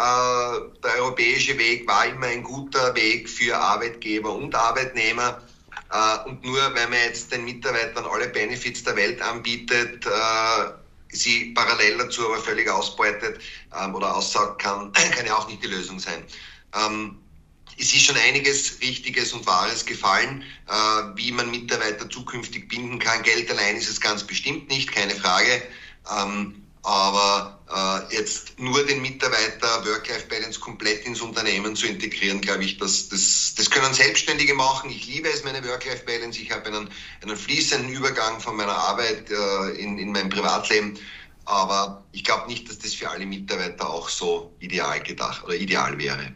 Der europäische Weg war immer ein guter Weg für Arbeitgeber und Arbeitnehmer. Und nur weil man jetzt den Mitarbeitern alle Benefits der Welt anbietet, sie parallel dazu aber völlig ausbeutet oder aussagt, kann, kann ja auch nicht die Lösung sein. Es ist schon einiges Richtiges und Wahres gefallen, wie man Mitarbeiter zukünftig binden kann. Geld allein ist es ganz bestimmt nicht, keine Frage. Aber äh, jetzt nur den Mitarbeiter Work-Life-Balance komplett ins Unternehmen zu integrieren, glaube ich, das, das, das können Selbstständige machen. Ich liebe es, meine Work-Life-Balance. Ich habe einen, einen fließenden Übergang von meiner Arbeit äh, in, in mein Privatleben. Aber ich glaube nicht, dass das für alle Mitarbeiter auch so ideal gedacht oder ideal wäre.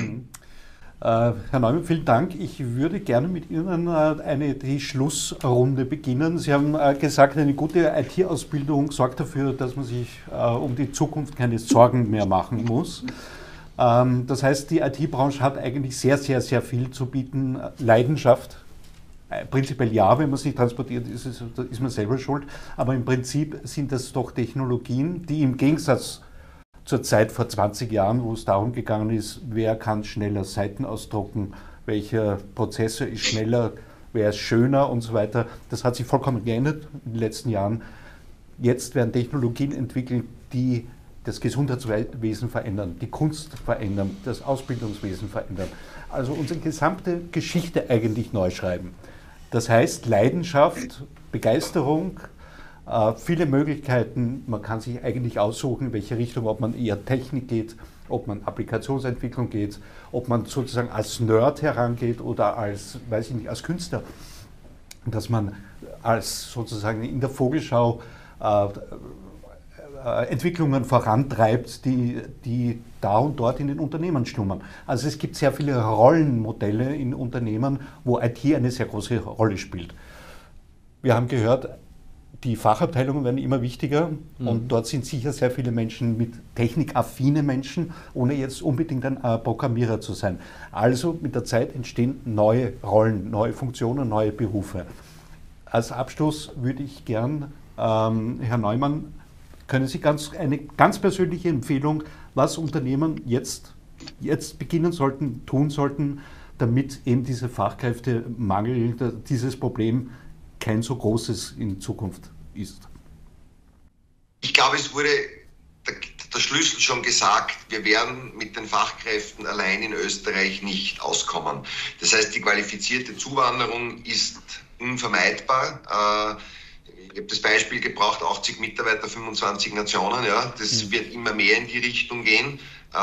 Äh, Herr Neumann, vielen Dank. Ich würde gerne mit Ihnen äh, eine, die Schlussrunde beginnen. Sie haben äh, gesagt, eine gute I T-Ausbildung sorgt dafür, dass man sich äh, um die Zukunft keine Sorgen mehr machen muss. Ähm, das heißt, die I T-Branche hat eigentlich sehr, sehr, sehr viel zu bieten. Leidenschaft, äh, prinzipiell ja, wenn man sich transportiert, ist, es, ist man selber schuld. Aber im Prinzip sind das doch Technologien, die im Gegensatz zur Zeit vor zwanzig Jahren, wo es darum gegangen ist, wer kann schneller Seiten ausdrucken, welcher Prozessor ist schneller, wer ist schöner und so weiter. Das hat sich vollkommen geändert in den letzten Jahren. Jetzt werden Technologien entwickelt, die das Gesundheitswesen verändern, die Kunst verändern, das Ausbildungswesen verändern. Also unsere gesamte Geschichte eigentlich neu schreiben. Das heißt Leidenschaft, Begeisterung, äh, viele Möglichkeiten. Man kann sich eigentlich aussuchen, in welche Richtung, ob man eher Technik geht, ob man Applikationsentwicklung geht, ob man sozusagen als Nerd herangeht oder als, weiß ich nicht, als Künstler. Dass man als sozusagen in der Vogelschau äh, äh, Entwicklungen vorantreibt, die, die da und dort in den Unternehmen schlummern. Also es gibt sehr viele Rollenmodelle in Unternehmen, wo I T eine sehr große Rolle spielt. Wir haben gehört, die Fachabteilungen werden immer wichtiger mhm. und dort sind sicher sehr viele Menschen mit technikaffine Menschen, ohne jetzt unbedingt ein äh, Programmierer zu sein. Also mit der Zeit entstehen neue Rollen, neue Funktionen, neue Berufe. Als Abschluss würde ich gern, ähm, Herr Neumann, können Sie ganz, eine ganz persönliche Empfehlung, was Unternehmen jetzt, jetzt beginnen sollten, tun sollten, damit eben dieser Fachkräftemangel, dieses Problem kein so großes in Zukunft ist?
Ich glaube, es wurde der, der Schlüssel schon gesagt, wir werden mit den Fachkräften allein in Österreich nicht auskommen. Das heißt, die qualifizierte Zuwanderung ist unvermeidbar. Ich habe das Beispiel gebraucht, achtzig Mitarbeiter, fünfundzwanzig Nationen. Ja, das wird immer mehr in die Richtung gehen.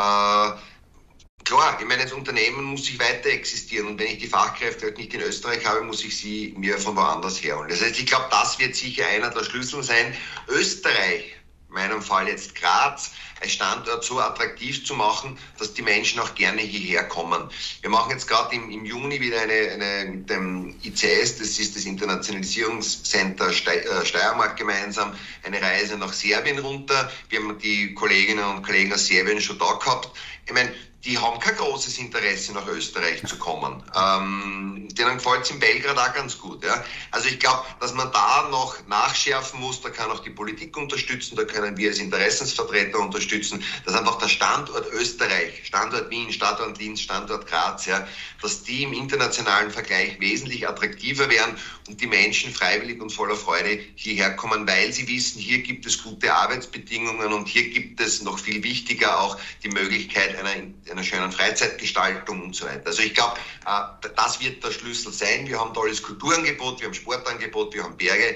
Klar, ich meine, das Unternehmen muss sich weiter existieren und wenn ich die Fachkräfte halt nicht in Österreich habe, muss ich sie mir von woanders herholen. Das heißt, ich glaube, das wird sicher einer der Schlüssel sein. Österreich, in meinem Fall jetzt Graz, als Standort so attraktiv zu machen, dass die Menschen auch gerne hierher kommen. Wir machen jetzt gerade im, im Juni wieder eine, eine mit dem I C S, das ist das Internationalisierungscenter Steiermark gemeinsam, eine Reise nach Serbien runter. Wir haben die Kolleginnen und Kollegen aus Serbien schon da gehabt. Ich meine, die haben kein großes Interesse, nach Österreich zu kommen. Ähm, denen gefällt es in Belgrad auch ganz gut. Ja? Also ich glaube, dass man da noch nachschärfen muss, da kann auch die Politik unterstützen, da können wir als Interessensvertreter unterstützen, dass einfach der Standort Österreich, Standort Wien, Standort Linz, Standort Graz, ja, dass die im internationalen Vergleich wesentlich attraktiver werden und die Menschen freiwillig und voller Freude hierher kommen, weil sie wissen, hier gibt es gute Arbeitsbedingungen und hier gibt es noch viel wichtiger auch die Möglichkeit einer einer schönen Freizeitgestaltung und so weiter. Also ich glaube, das wird der Schlüssel sein. Wir haben tolles Kulturangebot, wir haben Sportangebot, wir haben Berge.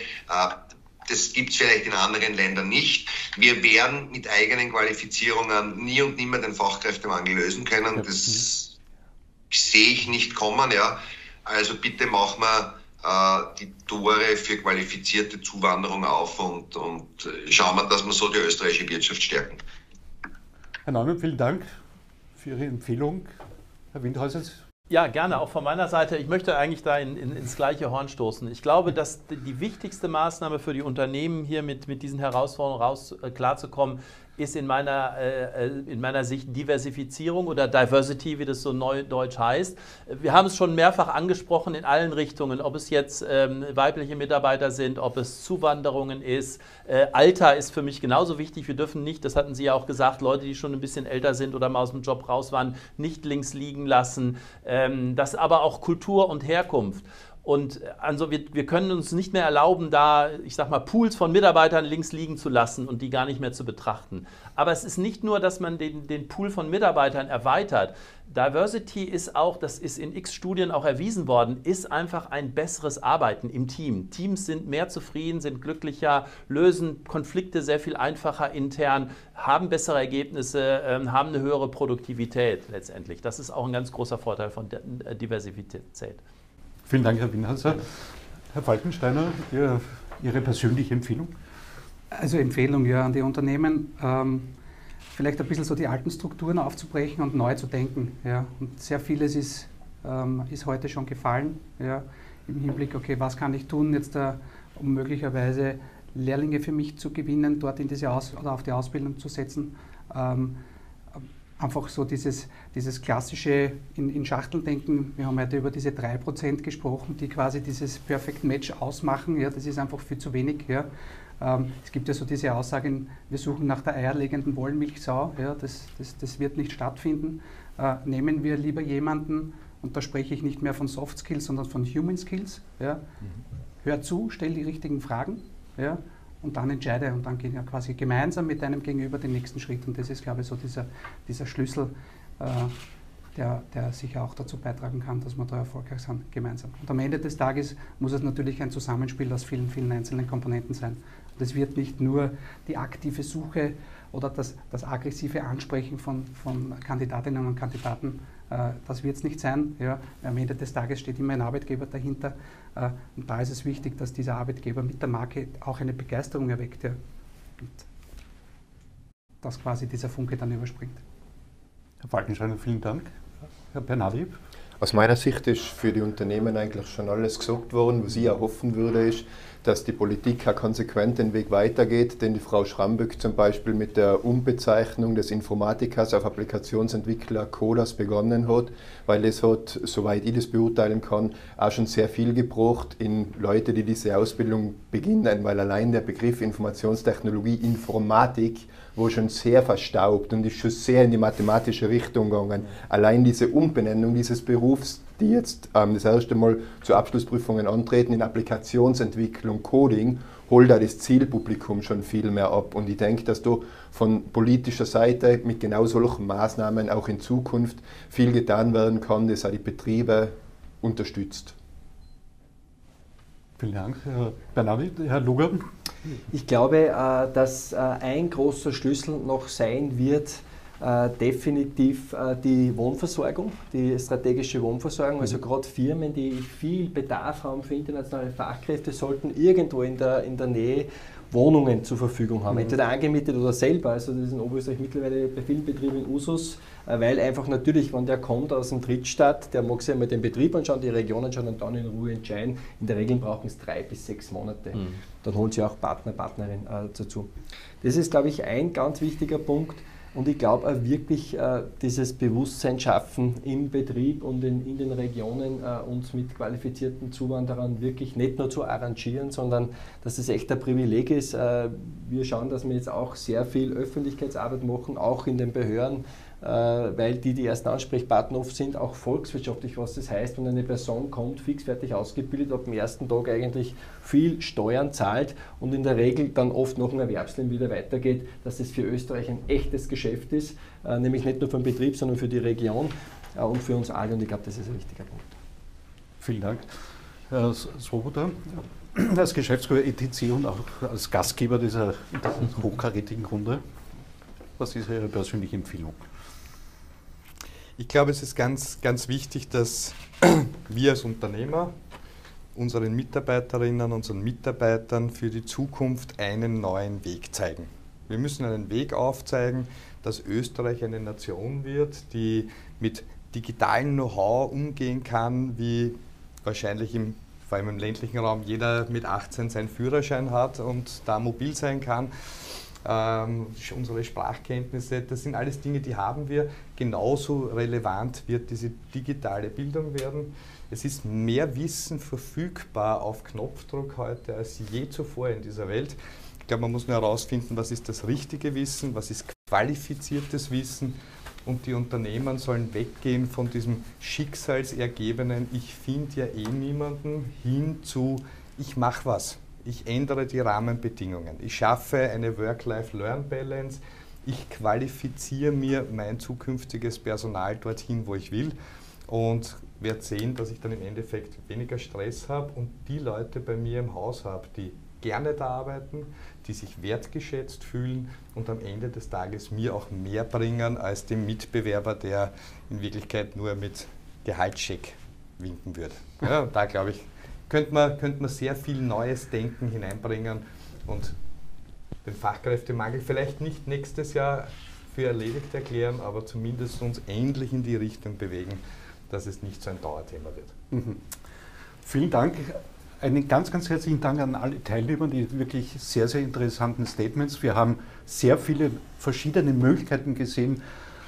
Das gibt es vielleicht in anderen Ländern nicht. Wir werden mit eigenen Qualifizierungen nie und nimmer den Fachkräftemangel lösen können. Das sehe ich nicht kommen. Ja. Also bitte machen wir äh, die Tore für qualifizierte Zuwanderung auf und, und schauen wir, dass wir so die österreichische Wirtschaft stärken.
Herr Neumann, vielen Dank für Ihre Empfehlung. Herr Windhäuser.
Ja, gerne, auch von meiner Seite. Ich möchte eigentlich da in, in, ins gleiche Horn stoßen. Ich glaube, dass die wichtigste Maßnahme für die Unternehmen hier mit, mit diesen Herausforderungen raus, äh, klarzukommen, ist in meiner, äh, in meiner Sicht Diversifizierung oder Diversity, wie das so neudeutsch heißt. Wir haben es schon mehrfach angesprochen in allen Richtungen, ob es jetzt ähm, weibliche Mitarbeiter sind, ob es Zuwanderungen ist. Äh, Alter ist für mich genauso wichtig. Wir dürfen nicht, das hatten Sie ja auch gesagt, Leute, die schon ein bisschen älter sind oder mal aus dem Job raus waren, nicht links liegen lassen. Ähm, das aber auch Kultur und Herkunft. Und also wir, wir können uns nicht mehr erlauben, da, ich sag mal, Pools von Mitarbeitern links liegen zu lassen und die gar nicht mehr zu betrachten. Aber es ist nicht nur, dass man den, den Pool von Mitarbeitern erweitert. Diversity ist auch, das ist in x Studien auch erwiesen worden, ist einfach ein besseres Arbeiten im Team. Teams sind mehr zufrieden, sind glücklicher, lösen Konflikte sehr viel einfacher intern, haben bessere Ergebnisse, ähm, haben eine höhere Produktivität letztendlich. Das ist auch ein ganz großer Vorteil von Diversität.
Vielen Dank, Herr Windhäuser. Herr Falkensteiner, Ihre, Ihre persönliche Empfehlung?
Also Empfehlung ja an die Unternehmen, ähm, vielleicht ein bisschen so die alten Strukturen aufzubrechen und neu zu denken. Ja. Und sehr vieles ist, ähm, ist heute schon gefallen, ja, im Hinblick, okay, was kann ich tun jetzt, äh, um möglicherweise Lehrlinge für mich zu gewinnen, dort in diese Aus- oder auf die Ausbildung zu setzen. Ähm, Einfach so dieses, dieses klassische in, in Schachteln denken. Wir haben heute über diese drei Prozent gesprochen, die quasi dieses Perfect Match ausmachen. Ja, das ist einfach viel zu wenig. Ja. Ähm, es gibt ja so diese Aussagen, wir suchen nach der eierlegenden Wollmilchsau. Ja, das, das, das wird nicht stattfinden. Äh, nehmen wir lieber jemanden, und da spreche ich nicht mehr von Soft Skills, sondern von Human Skills. Ja. Hör zu, stell die richtigen Fragen. Ja. und dann entscheide und dann gehen wir quasi gemeinsam mit deinem Gegenüber den nächsten Schritt und das ist, glaube ich, so dieser, dieser Schlüssel, äh, der, der sicher auch dazu beitragen kann, dass wir da erfolgreich sind, gemeinsam. Und am Ende des Tages muss es natürlich ein Zusammenspiel aus vielen, vielen einzelnen Komponenten sein. Das wird nicht nur die aktive Suche oder das, das aggressive Ansprechen von, von Kandidatinnen und Kandidaten, äh, das wird es nicht sein. Ja. Am Ende des Tages steht immer ein Arbeitgeber dahinter äh, und da ist es wichtig, dass dieser Arbeitgeber mit der Marke auch eine Begeisterung erweckt, ja. Und dass quasi dieser Funke dann überspringt.
Herr Falkensteiner, vielen Dank. Herr Bernardi?
Aus meiner Sicht ist für die Unternehmen eigentlich schon alles gesagt worden. Was ich erhoffen würde, ist, dass die Politik auch konsequent den Weg weitergeht, den die Frau Schramböck zum Beispiel mit der Umbezeichnung des Informatikers auf Applikationsentwickler Codas begonnen hat, weil es hat, soweit ich das beurteilen kann, auch schon sehr viel gebraucht in Leute, die diese Ausbildung beginnen, weil allein der Begriff Informationstechnologie, Informatik, wo schon sehr verstaubt und ist schon sehr in die mathematische Richtung gegangen. Allein diese Umbenennung dieses Berufs, die jetzt ähm, das erste Mal zu Abschlussprüfungen antreten in Applikationsentwicklung, Coding, holt da das Zielpublikum schon viel mehr ab. Und ich denke, dass da von politischer Seite mit genau solchen Maßnahmen auch in Zukunft viel getan werden kann, das auch die Betriebe unterstützt.
Vielen Dank, Herr Bernardi. Herr Luger?
Ich glaube, dass ein großer Schlüssel noch sein wird, definitiv die Wohnversorgung, die strategische Wohnversorgung. Also gerade Firmen, die viel Bedarf haben für internationale Fachkräfte, sollten irgendwo in der, in der Nähe Wohnungen zur Verfügung haben, mhm. entweder angemietet oder selber. Also das ist in Oberösterreich mittlerweile bei vielen Betrieben Usus, weil einfach natürlich, wenn der kommt aus dem Drittstaat, der mag sich einmal den Betrieb anschauen, die Region anschauen und dann in Ruhe entscheiden. In der Regel brauchen es drei bis sechs Monate. Mhm. Dann holen sie auch Partner, Partnerin äh, dazu. Das ist, glaube ich, ein ganz wichtiger Punkt. Und ich glaube auch wirklich, äh, dieses Bewusstsein schaffen im Betrieb und in, in den Regionen, äh, uns mit qualifizierten Zuwanderern wirklich nicht nur zu arrangieren, sondern dass es echt ein Privileg ist. Äh, wir schauen, dass wir jetzt auch sehr viel Öffentlichkeitsarbeit machen, auch in den Behörden, äh, weil die die ersten Ansprechpartner oft sind, auch volkswirtschaftlich, was das heißt, wenn eine Person kommt, fixfertig ausgebildet, ab dem ersten Tag eigentlich viel Steuern zahlt und in der Regel dann oft noch ein Erwerbsleben wieder weitergeht, dass es für Österreich ein echtes Geschäft ist, äh, nämlich nicht nur für den Betrieb, sondern für die Region äh, und für uns alle und ich glaube, das ist ein wichtiger Punkt.
Vielen Dank. Herr Swoboda, als Geschäftsführer E T C und auch als Gastgeber dieser hochkarätigen Runde, was ist Ihre persönliche Empfehlung?
Ich glaube, es ist ganz, ganz wichtig, dass wir als Unternehmer unseren Mitarbeiterinnen, unseren Mitarbeitern für die Zukunft einen neuen Weg zeigen. Wir müssen einen Weg aufzeigen, dass Österreich eine Nation wird, die mit digitalem Know-how umgehen kann, wie wahrscheinlich im, vor allem im ländlichen Raum jeder mit achtzehn seinen Führerschein hat und da mobil sein kann. Ähm, unsere Sprachkenntnisse, das sind alles Dinge, die haben wir. Genauso relevant wird diese digitale Bildung werden. Es ist mehr Wissen verfügbar auf Knopfdruck heute als je zuvor in dieser Welt. Ich glaube, man muss nur herausfinden, was ist das richtige Wissen, was ist qualifiziertes Wissen und die Unternehmen sollen weggehen von diesem schicksalsergebenen, ich finde ja eh niemanden, hin zu, ich mache was. Ich ändere die Rahmenbedingungen. Ich schaffe eine Work-Life-Learn-Balance. Ich qualifiziere mir mein zukünftiges Personal dorthin, wo ich will und werde sehen, dass ich dann im Endeffekt weniger Stress habe und die Leute bei mir im Haus habe, die gerne da arbeiten, die sich wertgeschätzt fühlen und am Ende des Tages mir auch mehr bringen als dem Mitbewerber, der in Wirklichkeit nur mit Gehaltscheck winken würde. Ja, da glaube ich, könnte man, könnte man sehr viel neues Denken hineinbringen und den Fachkräftemangel vielleicht nicht nächstes Jahr für erledigt erklären, aber zumindest uns endlich in die Richtung bewegen, dass es nicht so ein Dauerthema wird.
Mhm. Vielen Dank. Einen ganz, ganz herzlichen Dank an alle Teilnehmer, die wirklich sehr, sehr interessanten Statements. Wir haben sehr viele verschiedene Möglichkeiten gesehen,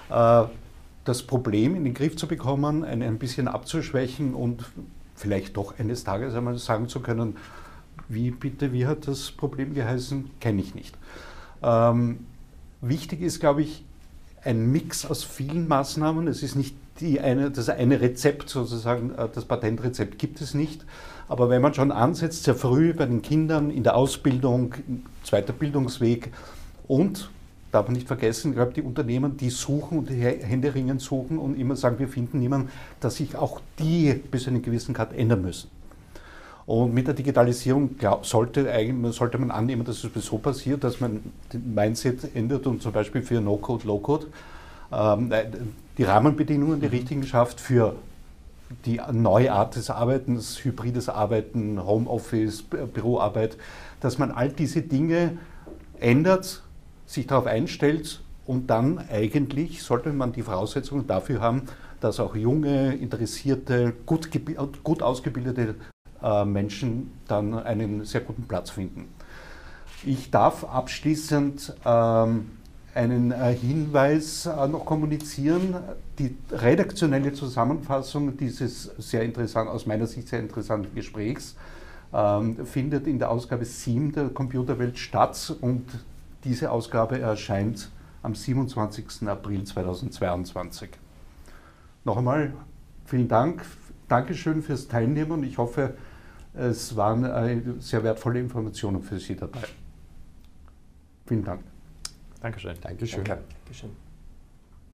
das Problem in den Griff zu bekommen, ein bisschen abzuschwächen und vielleicht doch eines Tages einmal sagen zu können, wie bitte, wie hat das Problem geheißen, kenne ich nicht. Ähm, wichtig ist, glaube ich, ein Mix aus vielen Maßnahmen. Es ist nicht die eine, das eine Rezept sozusagen, das Patentrezept gibt es nicht. Aber wenn man schon ansetzt, sehr früh bei den Kindern in der Ausbildung, zweiter Bildungsweg und, darf man nicht vergessen, ich glaube, die Unternehmen, die suchen und die händeringend suchen und immer sagen, wir finden niemanden, dass sich auch die bis zu einem gewissen Grad ändern müssen. Und mit der Digitalisierung glaub, sollte, sollte man annehmen, dass es so passiert, dass man den Mindset ändert und zum Beispiel für No-Code, Low-Code ähm, die Rahmenbedingungen, die richtigen schafft für die neue Art des Arbeitens, hybrides Arbeiten, Homeoffice, Büroarbeit, dass man all diese Dinge ändert, sich darauf einstellt und dann eigentlich sollte man die Voraussetzungen dafür haben, dass auch junge, interessierte, gut, gut ausgebildete äh, Menschen dann einen sehr guten Platz finden. Ich darf abschließend ähm, einen äh, Hinweis äh, noch kommunizieren. Die redaktionelle Zusammenfassung dieses sehr interessant, aus meiner Sicht sehr interessanten Gesprächs ähm, findet in der Ausgabe sieben der Computerwelt statt und diese Ausgabe erscheint am siebenundzwanzigsten April zweitausendzweiundzwanzig. Noch einmal vielen Dank, Dankeschön fürs Teilnehmen und ich hoffe, es waren äh, sehr wertvolle Informationen für Sie dabei. Vielen Dank.
Dankeschön.
Dankeschön.
Danke. Dankeschön.